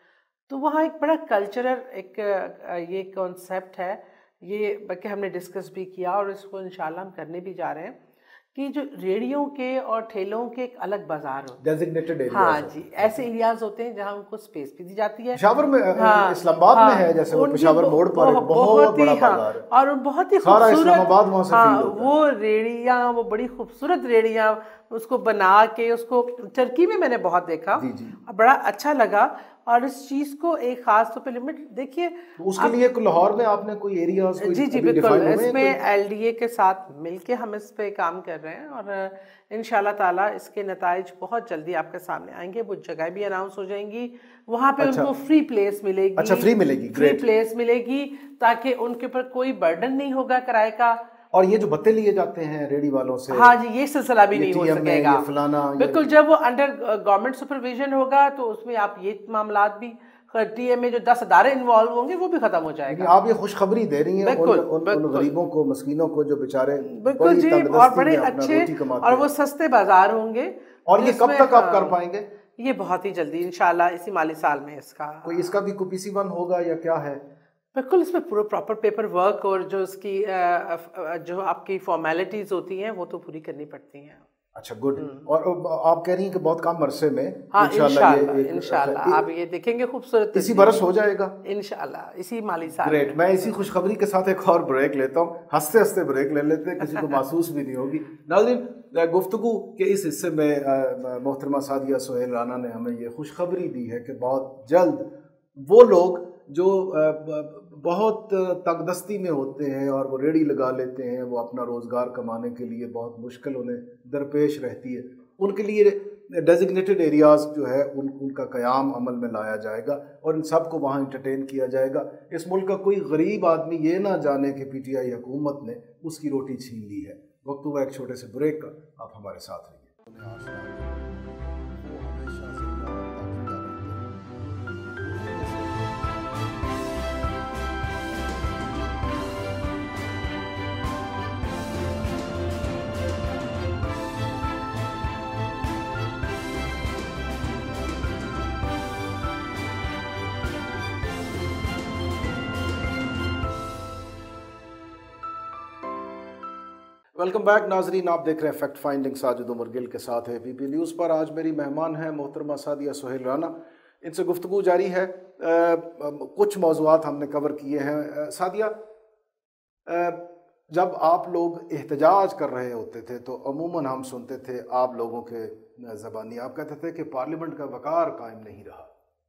तो वहाँ एक बड़ा कल्चरल एक ये कॉन्सेप्ट है, ये बल्कि हमने डिस्कस भी किया और इसको इंशाल्लाह हम करने भी जा रहे हैं कि जो रेडियों के और ठेलों के एक अलग बाजार होते हैं, डेजिग्नेटेड एरियाज। हाँ जी, ऐसे एरियाज होते हैं जहाँ उनको स्पेस भी दी जाती है। पेशावर में, हाँ, इस्लामाबाद हाँ, में है जैसे वो पेशावर मोड़ पर एक बहुत बड़ा बाजार है और बहुत ही खूबसूरत, इस्लामाबाद वहाँ से हाँ, वो रेडियाँ, वो बड़ी खूबसूरत रेडियाँ उसको बना के, उसको टर्की में मैंने बहुत देखा, जी जी, बड़ा अच्छा लगा। और इस चीज़ को एक खास तौर पे लिमिट देखिए, तो उसके लिए लाहौर में आपने कोई एरिया? जी जी बिल्कुल, इसमें एलडीए के साथ मिलके हम इस पे काम कर रहे हैं और इंशाल्लाह ताला इसके नताइज बहुत जल्दी आपके सामने आएंगे। वो जगह भी अनाउंस हो जाएंगी, वहाँ पे अच्छा, उनको फ्री प्लेस मिलेगी। अच्छा, फ्री मिलेगी, फ्री प्लेस मिलेगी ताकि उनके ऊपर कोई बर्डन नहीं होगा किराए का। और ये जो भत्ते लिए जाते हैं रेडी वालों से, हाँ जी, ये सिलसिला भी नहीं हो सकेगा बिल्कुल। जब वो अंडर गवर्नमेंट सुपरविजन होगा तो उसमें आप ये मामला भी, टीएम में जो दस अदारे इन्वॉल्व होंगे वो भी खत्म हो जाएगा। आप ये खुशखबरी दे रही हैं उन, उन, उन गरीबों को, मस्कीनों को जो बेचारे बिल्कुल जी, और बड़े अच्छे और वो सस्ते बाजार होंगे। और ये कब तक आप कर पाएंगे? ये बहुत ही जल्दी इंशाल्लाह इसी माली साल में इसका कोई इसका भी कोई पीसी वन होगा या क्या है? बिल्कुल, इसमें पूरा प्रॉपर पेपर वर्क और जो इसकी जो आपकी फॉर्मेलिटीज होती हैं वो तो पूरी करनी पड़ती हैं। अच्छा, गुड। और आप कह रही हैं कि बहुत कम अरसे में हाँ, इंशाल्लाह इंशाल्लाह आप ये देखेंगे खूबसूरत इसी बरस हो जाएगा इंशाल्लाह, इसी माली साल। ग्रेट। मैं इसी खुशखबरी के साथ एक और ब्रेक लेता हूँ, हंसते हंसते ब्रेक ले लेते हैं, किसी को महसूस भी नहीं होगी। नाज़रीन, गुफ्तगू के इस हिस्से में मोहतरमा सादिया सुहेल राना ने हमें ये खुशखबरी दी है कि बहुत जल्द वो लोग जो बहुत तंगदस्ती में होते हैं और वो रेडी लगा लेते हैं, वो अपना रोज़गार कमाने के लिए बहुत मुश्किल उन्हें दरपेश रहती है, उनके लिए डेजिग्नेटेड एरियाज़ जो है उन उनका क़याम अमल में लाया जाएगा और इन सब को वहाँ इंटरटेन किया जाएगा। इस मुल्क का कोई गरीब आदमी ये ना जाने कि पी टी आई हुकूमत ने उसकी रोटी छीन ली है। वक्त हुआ एक छोटे से ब्रेक का, आप हमारे साथ रहिए। वेलकम बैक नाजरीन, आप देख रहे हैं फैक्ट फाइंडिंग साजिद उमर गिल के साथ है पी पी न्यूज़ पर। आज मेरी मेहमान है मोहतरमा सादिया सुहेल राना, इनसे गुफ्तगू जारी है। आ, कुछ मौज़ूआत हमने कवर किए हैं। सादिया, आ, जब आप लोग एहतजाज कर रहे होते थे तो अमूमन हम सुनते थे आप लोगों के ज़बानी, आप कहते थे कि पार्लियामेंट का वक़ार कायम नहीं रहा,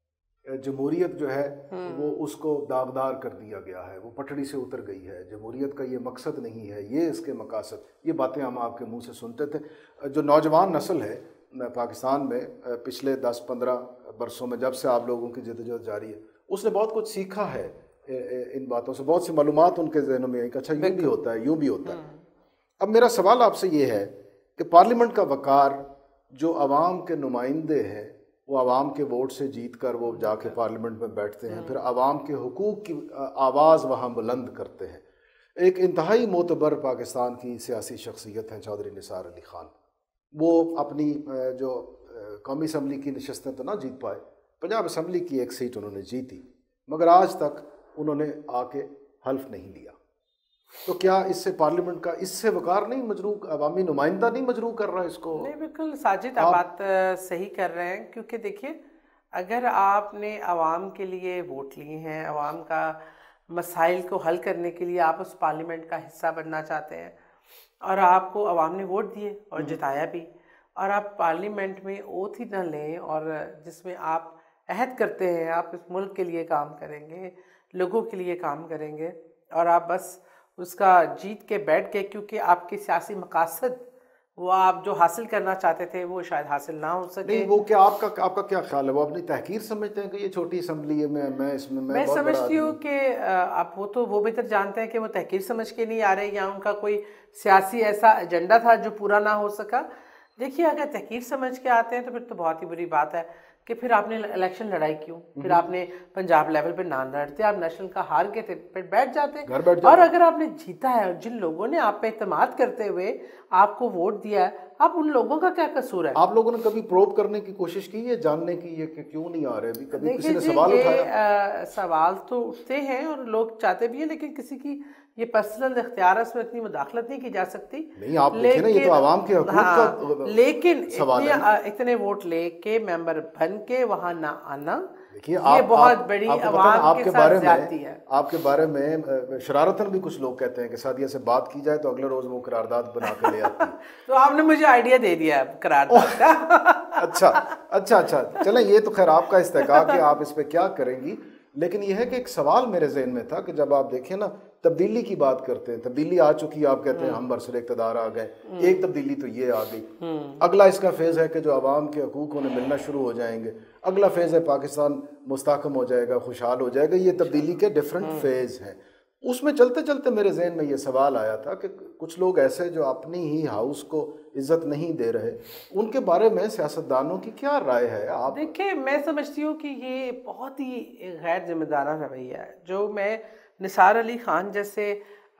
जमहूरियत जो है वो उसको दागदार कर दिया गया है, वो पटड़ी से उतर गई है, जमहूरियत का ये मकसद नहीं है, ये इसके मकासद, ये बातें हम आपके मुंह से सुनते थे। जो नौजवान नस्ल है पाकिस्तान में पिछले दस पंद्रह बरसों में, जब से आप लोगों की जद्दोजहद जारी है, उसने बहुत कुछ सीखा है इन बातों से, बहुत सी मालूमात उनके जहनों में आई कि अच्छा यूँ भी होता है, यूँ भी होता है। अब मेरा सवाल आपसे ये है कि पार्लियामेंट का वक़ार, जो आवाम के नुमाइंदे हैं, वो आवाम के वोट से जीत कर वो जाके पार्लियामेंट में बैठते हैं, फिर आवाम के हुकूक की आवाज़ वहाँ बुलंद करते हैं। एक इंतहाई मोतबर पाकिस्तान की सियासी शख्सियत हैं चौधरी निसार अली ख़ान। वो अपनी जो कौमी असम्बली की नशस्तें तो ना जीत पाए, पंजाब असम्बली की एक सीट उन्होंने जीती, मगर आज तक उन्होंने आके हल्फ नहीं लिया। तो क्या इससे पार्लियामेंट का इससे वकार नहीं मजरू, अवामी नुमाइंदा नहीं मजरू कर रहा है इसको? नहीं, बिल्कुल साजिद, आप बात सही कर रहे हैं, क्योंकि देखिए अगर आपने आवाम के लिए वोट लिए हैं, आवाम का मसाइल को हल करने के लिए आप उस पार्लियामेंट का हिस्सा बनना चाहते हैं और आपको आवाम ने वोट दिए और जिताया भी, और आप पार्लियामेंट में ओथ ही न लें और जिसमें आप अहद करते हैं आप इस मुल्क के लिए काम करेंगे, लोगों के लिए काम करेंगे, और आप बस उसका जीत के बैठ के, क्योंकि आपके सियासी मकासद वो आप जो हासिल करना चाहते थे वो शायद हासिल ना हो सके। नहीं, वो क्या आपका आपका क्या ख्याल है? वो अपनी तहकीर समझते हैं कि ये छोटी असम्बली है, मैं मैं इसमें मैं, मैं समझती हूँ कि आप वो तो वो बेहतर जानते हैं कि वो तहकीर समझ के नहीं आ रहे या उनका कोई सियासी ऐसा एजेंडा था जो पूरा ना हो सका। देखिए, अगर तहकीर समझ के आते हैं तो फिर तो बहुत ही बुरी बात है कि फिर आपने इलेक्शन लड़ाई क्यों, फिर आपने पंजाब लेवल पे ना लड़ते, आप नेशनल का हार गए थे, फिर बैठ जाते, घर बैठ जाते। और अगर आपने जीता है और जिन लोगों ने आप पे एतमाद करते हुए आपको वोट दिया है, अब उन लोगों का क्या कसूर है? आप लोगों ने कभी प्रोब करने की कोशिश की है, जानने की है कि क्यों नहीं आ रहे अभी? कभी किसी ने सवाल उठाया? आ, सवाल तो उठते हैं और लोग चाहते भी हैं, लेकिन किसी की ये पर्सनल इख्तियार में इतनी मुदाखलत नहीं की जा सकती। नहीं, आप देखिए ना, ये तो आवाम के हकूक हाँ, का लेकिन सवाल इतने, है। इतने वोट लेके मेंबर बन के वहां ना आना, देखिए, ये आप, बहुत आप, बड़ी आवाम आपके के साथ बारे ज्यादती में है। आपके बारे में शरारतन भी कुछ लोग कहते हैं कि सादिया से बात की जाए तो अगले रोज वो करारदाद बना के ले आती है। तो आपने मुझे आइडिया दे दिया करारदाद का। अच्छा अच्छा अच्छा, चलें, ये तो खैर आपका इस्तेकाक है, आप इस पे क्या करेंगी। लेकिन यह है कि एक सवाल मेरे जहन में था कि जब आप देखें ना, तब्दीली की बात करते हैं, तब्दीली आ चुकी है, आप कहते हैं हम बरसर इक़्तिदार आ गए, एक तब्दीली तो ये आ गई, अगला इसका फेज़ है कि जो आवाम के हकूक़ उन्हें मिलना शुरू हो जाएंगे, अगला फेज़ है पाकिस्तान मुस्तहकम हो जाएगा, खुशहाल हो जाएगा। ये तब्दीली के डिफरेंट फेज़ हैं। उसमें चलते चलते मेरे जहन में ये सवाल आया था कि कुछ लोग ऐसे जो अपनी ही हाउस को इज्जत नहीं दे रहे, उनके बारे में सियासतदानों की क्या राय है? आप देखिए, मैं समझती हूँ कि ये बहुत ही गैर जिम्मेदाराना रवैया है। जो मैं निसार अली खान जैसे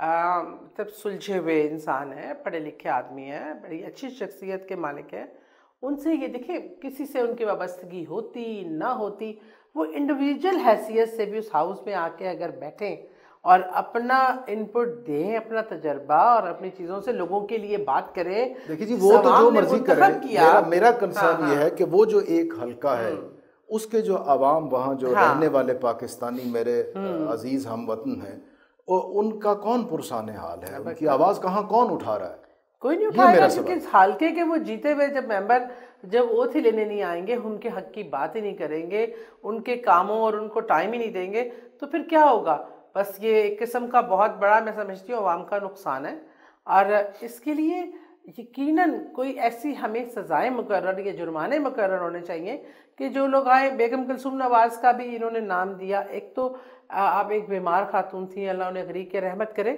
मतलब सुलझे हुए इंसान है, पढ़े लिखे आदमी है, बड़ी अच्छी शख्सियत के मालिक है, उनसे ये देखिए, किसी से उनकी वाबस्तगी होती ना होती, वो इंडिविजुअल हैसियत से भी उस हाउस में आके अगर बैठें और अपना इनपुट दें, अपना तजर्बा और अपनी चीज़ों से लोगों के लिए बात करें। देखिए जी, वो तो जो मर्जी करे, मेरा मेरा कंसर्न हाँ, ये है कि वो जो एक हल्का है, उसके जो आवाम वहाँ जो हाँ, रहने वाले पाकिस्तानी मेरे अजीज हम वतन हैं, उनका कौन पुरसाने हाल है, उनकी आवाज़ कहाँ कौन उठा रहा है? कोई नहीं उठाएगा, क्योंकि हल्के के वो जीते हुए जब मेंबर जब ओथ ही लेने नहीं आएंगे, उनके हक की बात ही नहीं करेंगे, उनके कामों और उनको टाइम ही नहीं देंगे, तो फिर क्या होगा? बस ये एक किस्म का बहुत बड़ा, मैं समझती हूँ, आवाम का नुकसान है। और इसके लिए यकीनन कोई ऐसी हमें सज़ाएं मुकर्रर या जुर्माने मुकर्रर होने चाहिए कि जो लोग आए। बेगम कुलसूम नवाज़ का भी इन्होंने नाम दिया। एक तो आप एक बीमार खातून थी, अल्लाह उन्हें गरीक के रहमत करे,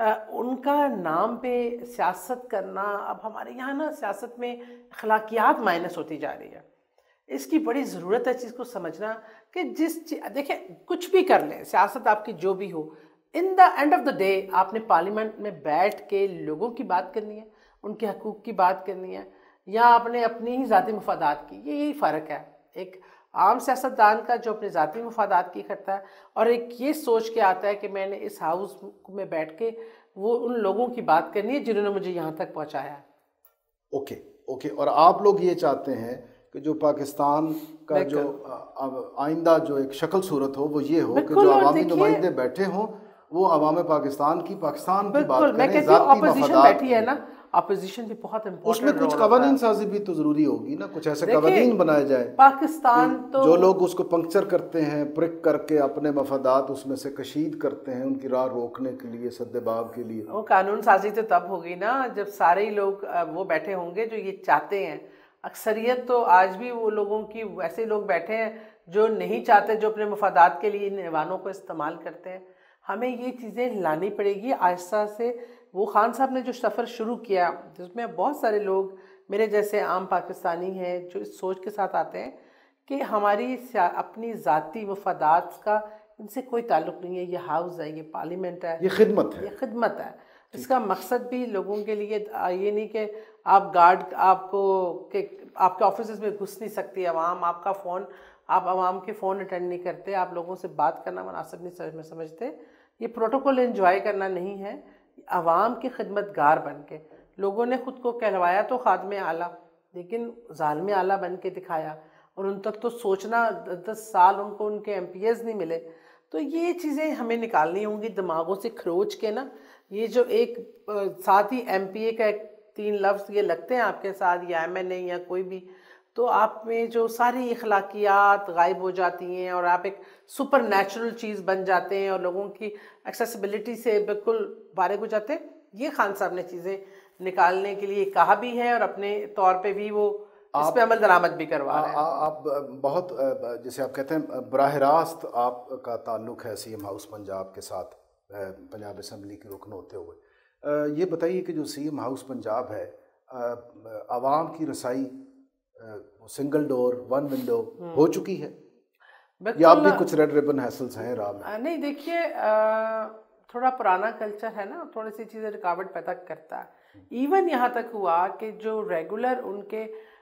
उनका नाम पे सियासत करना, अब हमारे यहाँ ना सियासत में अखलाकियात माइनस होती जा रही है। इसकी बड़ी ज़रूरत है चीज़ को समझना कि जिस देखिए, कुछ भी कर लें, सियासत आपकी जो भी हो, in the end of the day आपने पार्लियामेंट में बैठ के लोगों की बात करनी है, उनके हकूक़ की बात करनी है, या आपने अपनी ही ज़ाती मुफादात की। ये यही फ़र्क है एक आम सियासतदान का जो अपने ज़ाती मुफादात की करता है, और एक ये सोच के आता है कि मैंने इस हाउस में बैठ के वो उन लोगों की बात करनी है जिन्होंने मुझे यहाँ तक पहुँचाया है। ओके ओके और आप लोग ये चाहते हैं कि जो पाकिस्तान का जो आइंदा जो एक शक्ल सूरत हो वो ये हो कि जो अवामी नुमाइंदे बैठे हों वो अवाम पाकिस्तान की पाकिस्तान की बात करें, ज़ाती मफादात बैठी है ना, अपोजिशन भी बहुत इम्पोर्टेंट, उसमें कुछ कवानीन साजी भी तो जरूरी होगी ना, कुछ ऐसे कवानीन बनाए जाए। पाकिस्तान तो जो लोग उसको पंक्चर करते हैं, प्रिक करके अपने मफादात उसमें से कशीद करते हैं, उनकी राह रोकने के लिए, सद्देबाब के लिए, वो कानून साजी तो तब होगी ना जब सारे ही लोग वो बैठे होंगे जो ये चाहते हैं। अक्सरियत तो आज भी वो लोगों की वैसे लोग बैठे हैं जो नहीं चाहते, जो अपने मफादात के लिए इन ऐवानों को इस्तेमाल करते हैं। हमें ये चीज़ें लानी पड़ेगी आहिस्ता से। वो खान साहब ने जो सफ़र शुरू किया, जिसमें बहुत सारे लोग मेरे जैसे आम पाकिस्तानी हैं जो इस सोच के साथ आते हैं कि हमारी अपनी ज़ाती मफादात का इनसे कोई ताल्लुक़ नहीं है, ये हाउस है, ये पार्लियामेंट है, ये खिदमत है, ये खिदमत है। इसका मकसद भी लोगों के लिए ये नहीं कि आप गार्ड आपको के आपके ऑफिस में घुस नहीं सकती आवाम, आपका फ़ोन आप आवाम के फ़ोन अटेंड नहीं करते, आप लोगों से बात करना मुनासिब नहीं समझ समझते। ये प्रोटोकॉल एंजॉय करना नहीं है, आवाम के खिदमतगार बन के। लोगों ने ख़ुद को कहलवाया तो खादमे आला, लेकिन ज़ालिम आला बन के दिखाया, और उन तक तो सोचना दस साल उनको उनके एम पी एज़ नहीं मिले। तो ये चीज़ें हमें निकालनी होंगी दिमागों से खरोच के ना। ये जो एक साथ ही एम पी ए का एक तीन लफ्ज़ ये लगते हैं आपके साथ, या एम एन ए या कोई भी, तो आप में जो सारी अखलाकियात गायब हो जाती हैं और आप एक सुपर नेचुरल चीज़ बन जाते हैं और लोगों की एक्सेसिबिलिटी से बिल्कुल बाहर हो जाते हैं। ये खान साहब ने चीज़ें निकालने के लिए कहा भी है और अपने तौर पे भी वो इस पे अमल दरामद भी करवा रहे हैं। आप बहुत, जैसे आप कहते हैं, बराह रास्त आपका ताल्लुक़ है सी एम हाउस पंजाब के साथ, पंजाब असम्बली के रुकन होते हुए। ये बताइए कि जो सी एम हाउस पंजाब है, आवाम की रसाई सिंगल डोर वन विंडो हो चुकी है, या अब भी कुछ रेड रिबन हैसल्स हैं राह में? नहीं, देखिए, थोड़ा पुराना कल्चर है ना, थोड़ी सी चीज़ें रुकावट पैदा करता है। इवन यहाँ तक हुआ कि जो रेगुलर उनके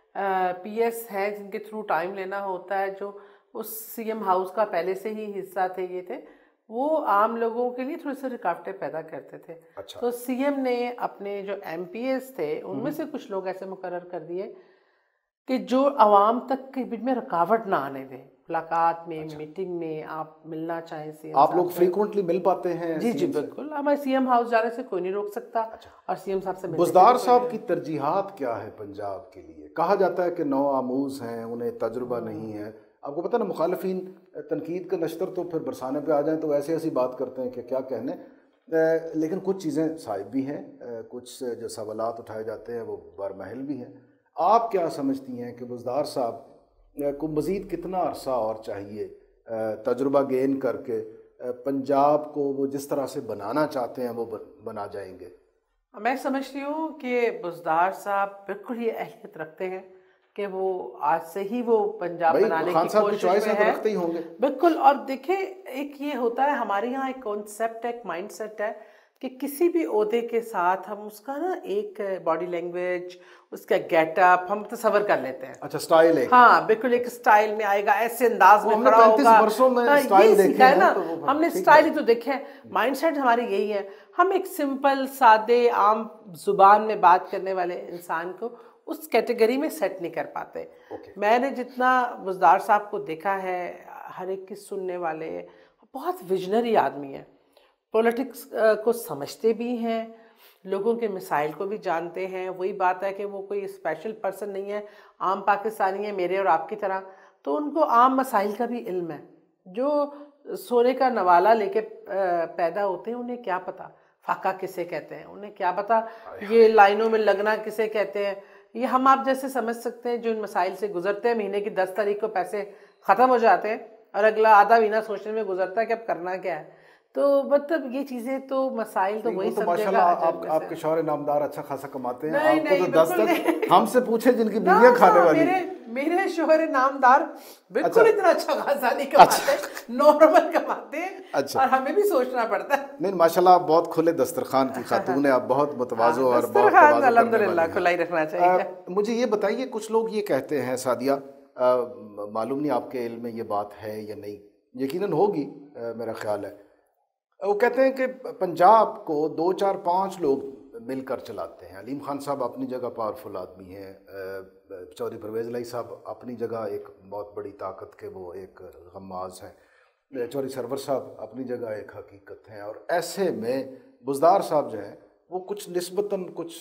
पीएस हैं जिनके थ्रू टाइम लेना होता है, जो उस सीएम हाउस का पहले से ही हिस्सा थे, ये थे, वो आम लोगों के लिए थोड़ी सी रुकावटें पैदा करते थे। अच्छा। तो सीएम ने अपने जो एमपीएस थे उनमें से कुछ लोग ऐसे मुकर्रर कर दिए कि जो आवाम तक के बीच में रुकावट ना आने दें, मुलाकात में, अच्छा। मीटिंग में आप मिलना चाहें सीएम आप लोग फ्रीक्वेंटली मिल पाते हैं? जी जी बिल्कुल, हमारे सीएम हाउस जाने से कोई नहीं रोक सकता। अच्छा। और सीएम साहब से बुज़दार साहब की तरजीहात क्या है पंजाब के लिए? कहा जाता है कि नौ आमूज हैं, उन्हें तजुर्बा नहीं है। आपको पता ना, मुखालफिन तनकीद का नश्तर तो फिर बरसाने पे आ जाएं तो ऐसे ऐसी बात करते हैं कि क्या कहने। लेकिन कुछ चीज़ें साहिब भी हैं, कुछ जो सवालात उठाए जाते हैं वो बरमहल भी हैं। आप क्या समझती हैं कि बुज़दार साहब को मज़ीद कितना अरसा और चाहिए तजुर्बा गेन करके पंजाब को वो जिस तरह से बनाना चाहते हैं वो बना जाएंगे? मैं समझती हूँ कि बुज़दार साहब बिल्कुल ये अहलियत रखते हैं कि वो आज से ही वो पंजाब बनाने की कोशिश में है। रखते ही होंगे बिल्कुल। और देखिए, एक ये होता है हमारे यहाँ एक कॉन्सेप्ट है, एक माइंडसेट है कि किसी भी ओहदे के साथ हम उसका ना एक बॉडी लैंग्वेज, उसका गेटअप हम तस्वर कर लेते हैं। अच्छा, स्टाइल है। हाँ बिल्कुल, एक स्टाइल में आएगा, ऐसे अंदाज में खड़ा होगा। वर्षों में स्टाइल देखे हैं ना, तो हमने स्टाइल ही तो देखे हैं। माइंडसेट हमारे यही है, हम एक सिंपल सादे आम जुबान में बात करने वाले इंसान को उस कैटेगरी में सेट नहीं कर पाते। okay. मैंने जितना बुज़दार साहब को देखा है, हर एक की सुनने वाले, बहुत विजनरी आदमी है, पॉलिटिक्स को समझते भी हैं, लोगों के मिसाइल को भी जानते हैं। वही बात है कि वो कोई स्पेशल पर्सन नहीं है, आम पाकिस्तानी है मेरे और आपकी तरह, तो उनको आम मसाइल का भी इल्म है। जो सोने का नवाला लेके पैदा होते हैं उन्हें क्या पता फाका किसे कहते हैं, उन्हें क्या पता ये लाइनों में लगना किसे कहते हैं। ये हम आप जैसे समझ सकते हैं जो इन मसाइल से गुजरते हैं। महीने की दस तारीख को पैसे ख़त्म हो जाते हैं और अगला आधा महीना सोचने में गुजरता है कि अब करना क्या है। तो मतलब ये चीज़ें तो मसाइल तो वही तो माशाल्लाह आप, आपके शौहर नामदार अच्छा खासा कमाते हैं। नहीं, आपको नहीं, तो दस तक हमसे पूछे जिनकी बीवियां खाने वाली। मेरे मेरे शौहर नामदार बिल्कुल अच्छा। इतना अच्छा खासा नहीं कमाते, अच्छा। नॉर्मल कमाते हैं। अच्छा। और हमें भी सोचना पड़ता है। नहीं माशाल्लाह, आप बहुत खुले दस्तरखान की खातून है, आप बहुत मुतवाज़ो और बहुत अल्हम्दुलिल्लाह खुला ही रखना चाहिए। मुझे ये बताइए, कुछ लोग ये कहते हैं सादिया, मालूम नहीं आपके इल्म में ये बात है या नहीं, यकीनन होगी मेरा ख्याल है, वो कहते हैं कि पंजाब को दो चार पाँच लोग मिलकर चलाते हैं। अलीम खान साहब अपनी जगह पावरफुल आदमी हैं, चौधरी परवेज़ लाई साहब अपनी जगह एक बहुत बड़ी ताकत के वो एक गम्माज हैं, चौधरी सरवर साहब अपनी जगह एक हकीकत हैं, और ऐसे में बुज़दार साहब जो हैं वो कुछ निस्बतन कुछ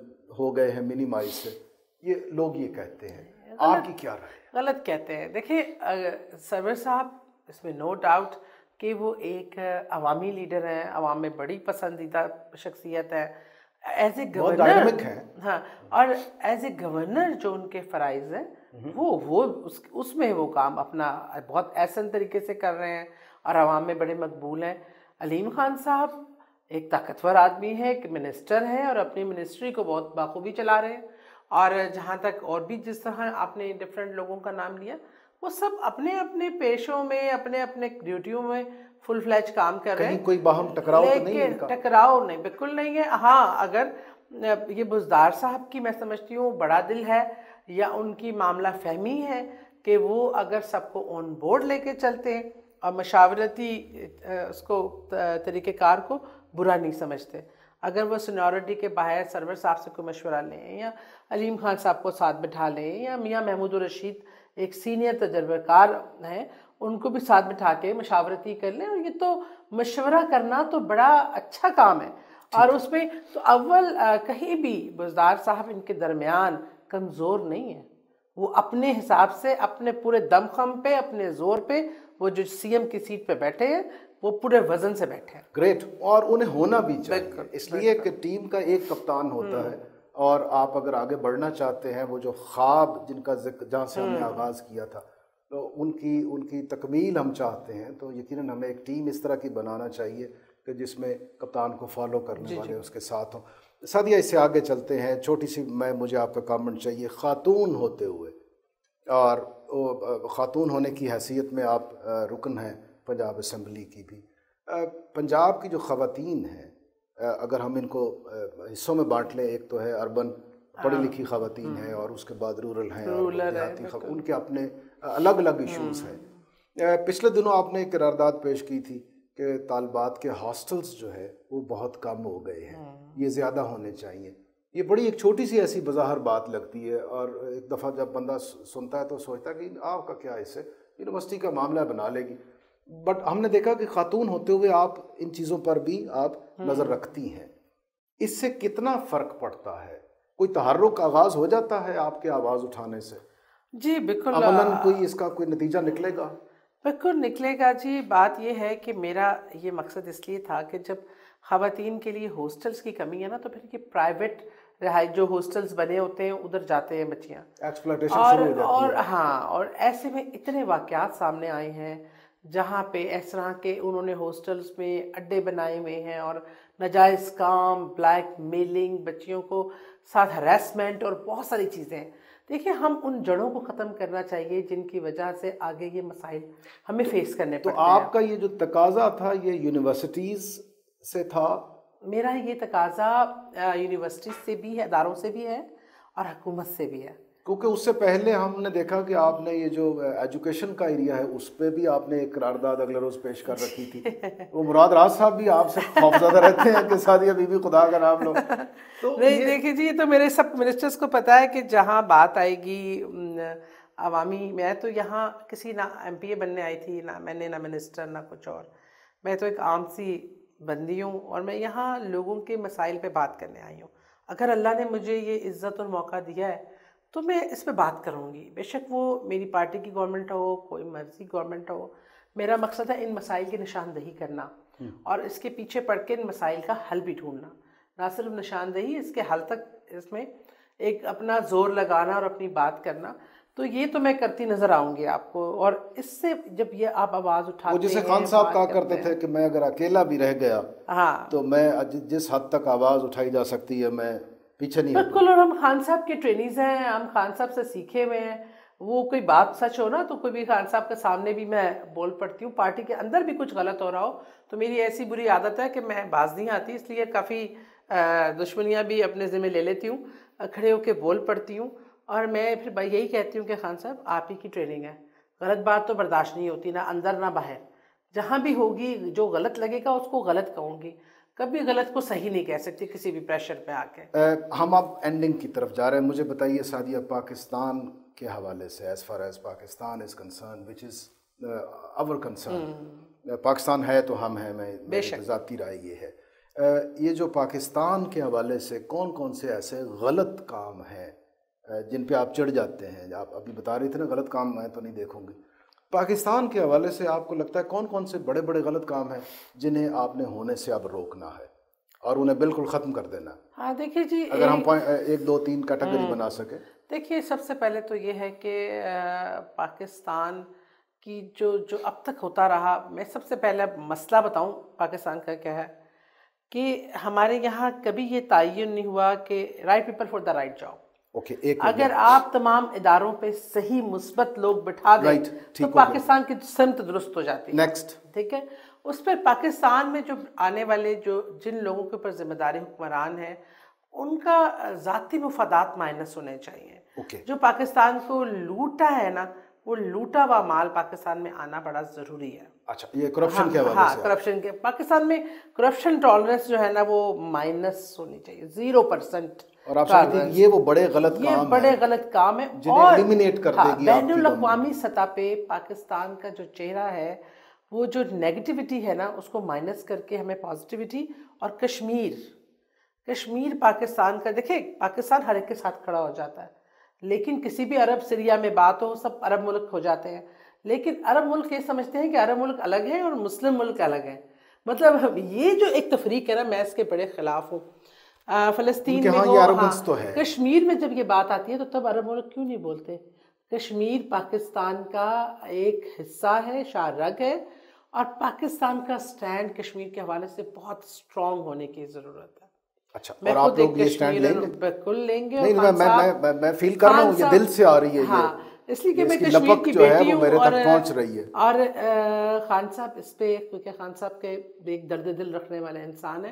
हो गए हैं मिनिमाइज से, ये लोग ये कहते हैं। आपकी क्या राय? गलत कहते हैं। देखिए सरवर साहब, इसमें नो डाउट कि वो एक अवामी लीडर हैं, अवाम में बड़ी पसंदीदा शख्सियत है, एज ए गवर्नर है। हाँ, और एज ए गवर्नर जो उनके फ़राइज़ हैं वो वो उस उसमें वो काम अपना बहुत एहसन तरीके से कर रहे हैं और अवाम में बड़े मकबूल हैं। अलीम खान साहब एक ताकतवर आदमी है, एक मिनिस्टर हैं और अपनी मिनिस्ट्री को बहुत बाखूबी चला रहे हैं। और जहाँ तक और भी जिस तरह आपने डिफरेंट लोगों का नाम लिया, वो सब अपने अपने पेशों में, अपने अपने ड्यूटियों में फुल फ्लैज काम कर रहे हैं। कोई बाहम टकराव तो नहीं है? टकराव नहीं, बिल्कुल नहीं है। हाँ, अगर ये बुज़दार साहब की मैं समझती हूँ बड़ा दिल है या उनकी मामला फहमी है कि वो अगर सबको ऑन बोर्ड लेके चलते हैं और मशावरती उसको तरीक़ेकार को बुरा नहीं समझते, अगर वो सीनियरिटी के बाहर सरवर साहब से कोई मशवरा लें या अलीम खान साहब को साथ बिठा लें या मियाँ महमूद रशीद एक सीनियर तजर्बेकार हैं उनको भी साथ बिठा के मशावरती कर लें, और ये तो मशवरा करना तो बड़ा अच्छा काम है। और उसमें तो अव्वल कहीं भी बुज़दार साहब इनके दरमियान कमज़ोर नहीं है, वो अपने हिसाब से अपने पूरे दमखम पे, अपने ज़ोर पे वो जो सीएम की सीट पे बैठे हैं वो पूरे वजन से बैठे हैं। ग्रेट, और उन्हें होना भी चाहिए, इसलिए कि टीम का एक कप्तान होता है और आप अगर आगे बढ़ना चाहते हैं, वो जो ख्वाब जिनका जहाँ से हमने आगाज़ किया था तो उनकी उनकी तकमील हम चाहते हैं, तो यकीनन हमें एक टीम इस तरह की बनाना चाहिए कि जिसमें कप्तान को फॉलो करने वाले उसके साथ हों। सादिया, इससे आगे चलते हैं, छोटी सी मैं मुझे आपका कमेंट चाहिए। ख़ातून होते हुए और ख़ातून होने की हैसियत में आप रुकन हैं पंजाब असम्बली की भी, पंजाब की जो ख़वातीन हैं अगर हम इनको हिस्सों में बांट लें, एक तो है अर्बन पढ़ी लिखी ख़वातीन है और उसके बाद रूरल हैं और देहाती, उनके अपने अलग अलग इश्यूज़ हैं। पिछले दिनों आपने एक करारदाद पेश की थी कि तालबात के हॉस्टल्स जो है वो बहुत कम हो गए हैं, ये ज़्यादा होने चाहिए। ये बड़ी एक छोटी सी ऐसी बज़ाहर बात लगती है और एक दफ़ा जब बंदा सुनता है तो सोचता है कि आपका क्या इससे, यूनिवर्सिटी का मामला बना लेगी। बट हमने देखा कि खातून होते हुए आप इन चीज़ों पर भी आप नज़र रखती हैं, इससे कितना फ़र्क पड़ता है? कोई तहर्रुक आगाज़ हो जाता है आपके आवाज़ उठाने से? जी बिल्कुल, अमलन कोई इसका कोई नतीजा निकलेगा? बिल्कुल निकलेगा जी। बात यह है कि मेरा ये मकसद इसलिए था कि जब ख़वातीन के लिए हॉस्टल्स की कमी है ना, तो फिर ये प्राइवेट रहाई जो हॉस्टल्स बने होते हैं उधर जाते हैं बच्चियाँ, एक्सप्लॉयटेशन और शुरू हो जाती और है। हाँ, और ऐसे में इतने वाक़यात सामने आए हैं जहाँ पे इस तरह के उन्होंने हॉस्टल्स में अड्डे बनाए हुए हैं और नाजायज़ काम, ब्लैक मेलिंग, बच्चियों को साथ हरासमेंट और बहुत सारी चीज़ें। देखिए, हम उन जड़ों को ख़त्म करना चाहिए जिनकी वजह से आगे ये मसाइल हमें फेस करने तो पड़ते हैं। आपका ये जो तकाजा था ये यूनिवर्सिटीज़ से था? मेरा ये तकाजा यूनिवर्सिटी से भी है, इदारों से भी है और हुकूमत से भी है। क्योंकि उससे पहले हमने देखा कि आपने ये जो एजुकेशन का एरिया है उस पर भी आपने एक करारदाद अगले रोज़ पेश कर रखी थी। वो मुराद राज साहब भी आपसे खौफज़दा रहते हैं कि सादिया बीबी खुदा का नाम लो। तो नहीं, देखिए जी, ये तो मेरे सब मिनिस्टर्स को पता है कि जहाँ बात आएगी अवामी, मैं तो यहाँ किसी ना एम पी ए बनने आई थी, ना मैंने ना मिनिस्टर ना कुछ और, मैं तो एक आम सी बंदी हूँ और मैं यहाँ लोगों के मसाइल पे बात करने आई हूँ। अगर अल्लाह ने मुझे ये इज़्ज़त और मौका दिया है तो मैं इस पे बात करूँगी, बेशक वो मेरी पार्टी की गवर्नमेंट हो, कोई मर्जी गवर्नमेंट हो। मेरा मकसद है इन मसाइल की निशानदही करना और इसके पीछे पड़ के इन मसाइल का हल भी ढूंढना, ना सिर्फ निशानदही, इसके हल तक इसमें एक अपना जोर लगाना और अपनी बात करना। तो ये तो मैं करती नजर आऊंगी आपको। और इससे जब ये आप आवाज़ उठाते हैं, जैसे खान साहब कहा करते थे कि मैं अगर अकेला भी रह गया हाँ तो मैं जिस हद तक आवाज़ उठाई जा सकती है मैं पीछे नहीं। बिल्कुल, और हम खान साहब के ट्रेनीज हैं, हम खान साहब से सीखे हुए हैं। वो कोई बात सच हो ना तो कोई भी खान साहब के सामने भी मैं बोल पड़ती हूँ। पार्टी के अंदर भी कुछ गलत हो रहा हो तो मेरी ऐसी बुरी आदत है कि मैं बाज नहीं आती, इसलिए काफ़ी दुश्मनियाँ भी अपने ज़िम्मे ले लेती हूँ, खड़े होकर बोल पड़ती हूँ। और मैं फिर भाई यही कहती हूँ कि खान साहब आप ही की ट्रेनिंग है, गलत बात तो बर्दाश्त नहीं होती, ना अंदर ना बाहर, जहाँ भी होगी जो गलत लगेगा उसको गलत कहूँगी, कभी गलत को सही नहीं कह सकती किसी भी प्रेशर पे आके। आ, हम अब एंडिंग की तरफ जा रहे हैं। मुझे बताइए सादिया, पाकिस्तान के हवाले से, as far as Pakistan is concern, which is our concern, Pakistan है तो हम हैं, मैं मेरी ज़ाती राय ये है, uh, ये जो पाकिस्तान के हवाले से कौन कौन से ऐसे गलत काम हैं uh, जिन पे आप चढ़ जाते हैं? आप अभी बता रहे थे ना गलत काम मैं तो नहीं देखूंगी। पाकिस्तान के हवाले से आपको लगता है कौन कौन से बड़े बड़े गलत काम हैं जिन्हें आपने होने से अब रोकना है और उन्हें बिल्कुल ख़त्म कर देना? हाँ देखिए जी, अगर हम एक दो तीन कैटेगरी बना सके। देखिए, सबसे पहले तो ये है कि पाकिस्तान की जो जो अब तक होता रहा, मैं सबसे पहले मसला बताऊं पाकिस्तान का क्या है कि हमारे यहाँ कभी ये तयन नहीं हुआ कि right people for the right job. Okay, एक अगर आप तमाम इदारों पे सही मुस्बत लोग बिठा दें तो पाकिस्तान की सिमत दुरुस्त हो जाती है। नेक्स्ट, ठीक है, उस पर पाकिस्तान में जो आने वाले जो जिन लोगों के ऊपर जिम्मेदारी हुक्मरान है उनका ज़ाती मुफादात माइनस होने चाहिए। okay. जो पाकिस्तान को लूटा है ना, वो लूटा हुआ माल पाकिस्तान में आना बड़ा ज़रूरी है। अच्छा, ये करप्शन हाँ, के हवाले हाँ, से करप्शन के, पाकिस्तान में करप्शन टॉलरेंस जो है ना वो माइनस होनी चाहिए, जीरो परसेंट। और आप समझते हैं ये वो बड़े गलत ये काम बड़े है गलत काम है जिन्हें और एलिमिनेट कर हाँ, देगी बैनुल अक़वामी सतह पे पाकिस्तान का जो चेहरा है, वो जो नेगेटिविटी है ना उसको माइनस करके हमें पॉजिटिविटी। और कश्मीर कश्मीर पाकिस्तान का, देखिए पाकिस्तान हर एक के साथ खड़ा हो जाता है, लेकिन किसी भी अरब सीरिया में बात हो सब अरब मुल्क हो जाते हैं, लेकिन अरब मुल्क ये समझते हैं कि अरब मुल्क अलग है और मुस्लिम मुल्क अलग है। मतलब ये जो एक तफरीक है ना, मैं इसके बड़े खिलाफ हूँ। फ़लस्तीन में हो, हाँ, तो है। कश्मीर में जब ये बात आती है तो तब अरब मुल्क क्यों नहीं बोलते? कश्मीर पाकिस्तान का एक हिस्सा है, शाहरग है, और पाकिस्तान का स्टैंड कश्मीर के हवाले से बहुत स्ट्रॉन्ग होने की ज़रूरत है। अच्छा, और आप लोग ये स्टैंड लेंगे? बिल्कुल लेंगे। नहीं, मैं मैं मैं मैं फील कर रहा हूँ, ये दिल से आ रही है। हाँ, इसलिए कि मैं कश्मीर की बेटी हूँ मेरे तक पहुँच रही है। और खान साहब इस पे, क्योंकि खान साहब के एक दर्द दिल रखने वाले इंसान है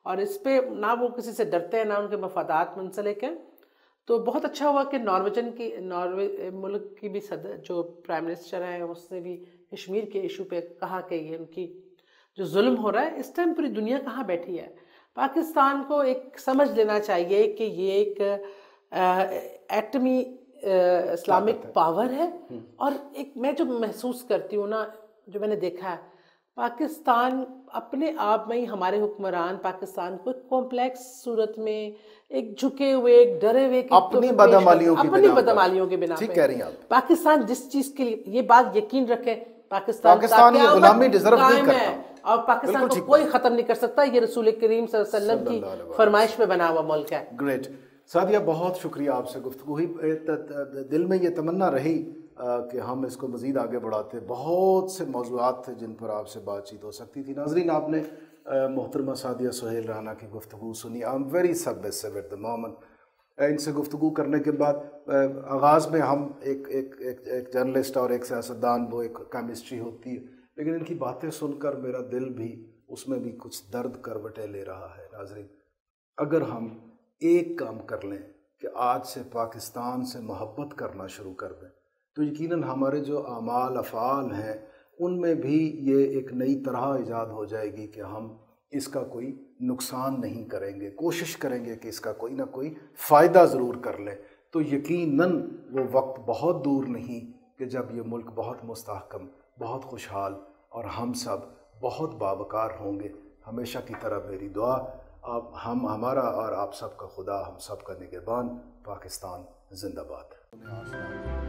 और इस पे ना वो किसी से डरते हैं ना उनके मफादात मुंसलिक हैं। तो बहुत अच्छा हुआ कि नॉर्वेजन की नॉर्वे मुल्क की भी सदर जो प्राइम मिनिस्टर हैं उसने भी कश्मीर के इशू पे कहा कि ये उनकी जो जुल्म हो रहा है, इस टाइम पूरी दुनिया कहाँ बैठी है। पाकिस्तान को एक समझ लेना चाहिए कि ये एक एटमी इस्लामिक पावर है। और एक मैं जो महसूस करती हूँ ना, जो मैंने देखा है, पाकिस्तान अपने आप में ही, हमारे हुक्मरान पाकिस्तान को एक कॉम्प्लेक्स सूरत में, एक झुके हुए, एक डरे हुए, अपनी बदअमलियों की अपनी बदअमलियों के बिना ठीक कह रही हैं आप। पाकिस्तान जिस चीज के लिए, ये बात यकीन रखें, पाकिस्तान पाकिस्तान ये गुलामी डिजर्व नहीं करता और पाकिस्तान को कोई खत्म नहीं कर सकता। ये रसूल करीम सल्लल्लाहु अलैहि वसल्लम की फरमाइश पे बना हुआ मुल्क है। ग्रेट सादिया, बहुत शुक्रिया, आपसे गुफ्तगू हुई, दिल में ये तमन्ना रही कि हम इसको मज़ीद आगे बढ़ाते। बहुत से मौज़ूआत थे जिन पर आपसे बातचीत हो सकती थी। नाज़रीन, आपने मोहतरमा सादिया सुहेल राना की गुफ्तगू सुनी। I am very submissive at the moment. इनसे गुफ्तगू करने के बाद आगाज़ में हम एक एक एक, एक जर्नलिस्ट और एक सियासतदान, वो एक केमिस्ट्री होती है, लेकिन इनकी बातें सुनकर मेरा दिल भी, उसमें भी कुछ दर्द करवटें ले रहा है। नाज़रीन, अगर हम एक काम कर लें कि आज से पाकिस्तान से मोहब्बत करना शुरू कर दें, तो यकीनन हमारे जो आमाल अफ़ाल हैं उनमें भी ये एक नई तरह ईजाद हो जाएगी कि हम इसका कोई नुकसान नहीं करेंगे, कोशिश करेंगे कि इसका कोई ना कोई फ़ायदा ज़रूर कर लें। तो यकीनन वो वक्त बहुत दूर नहीं कि जब ये मुल्क बहुत मुस्तहकम, बहुत खुशहाल और हम सब बहुत बावकार होंगे। हमेशा की तरह मेरी दुआ, आप हम हमारा और आप सब का खुदा हम सब का निगहबान। पाकिस्तान जिंदाबाद।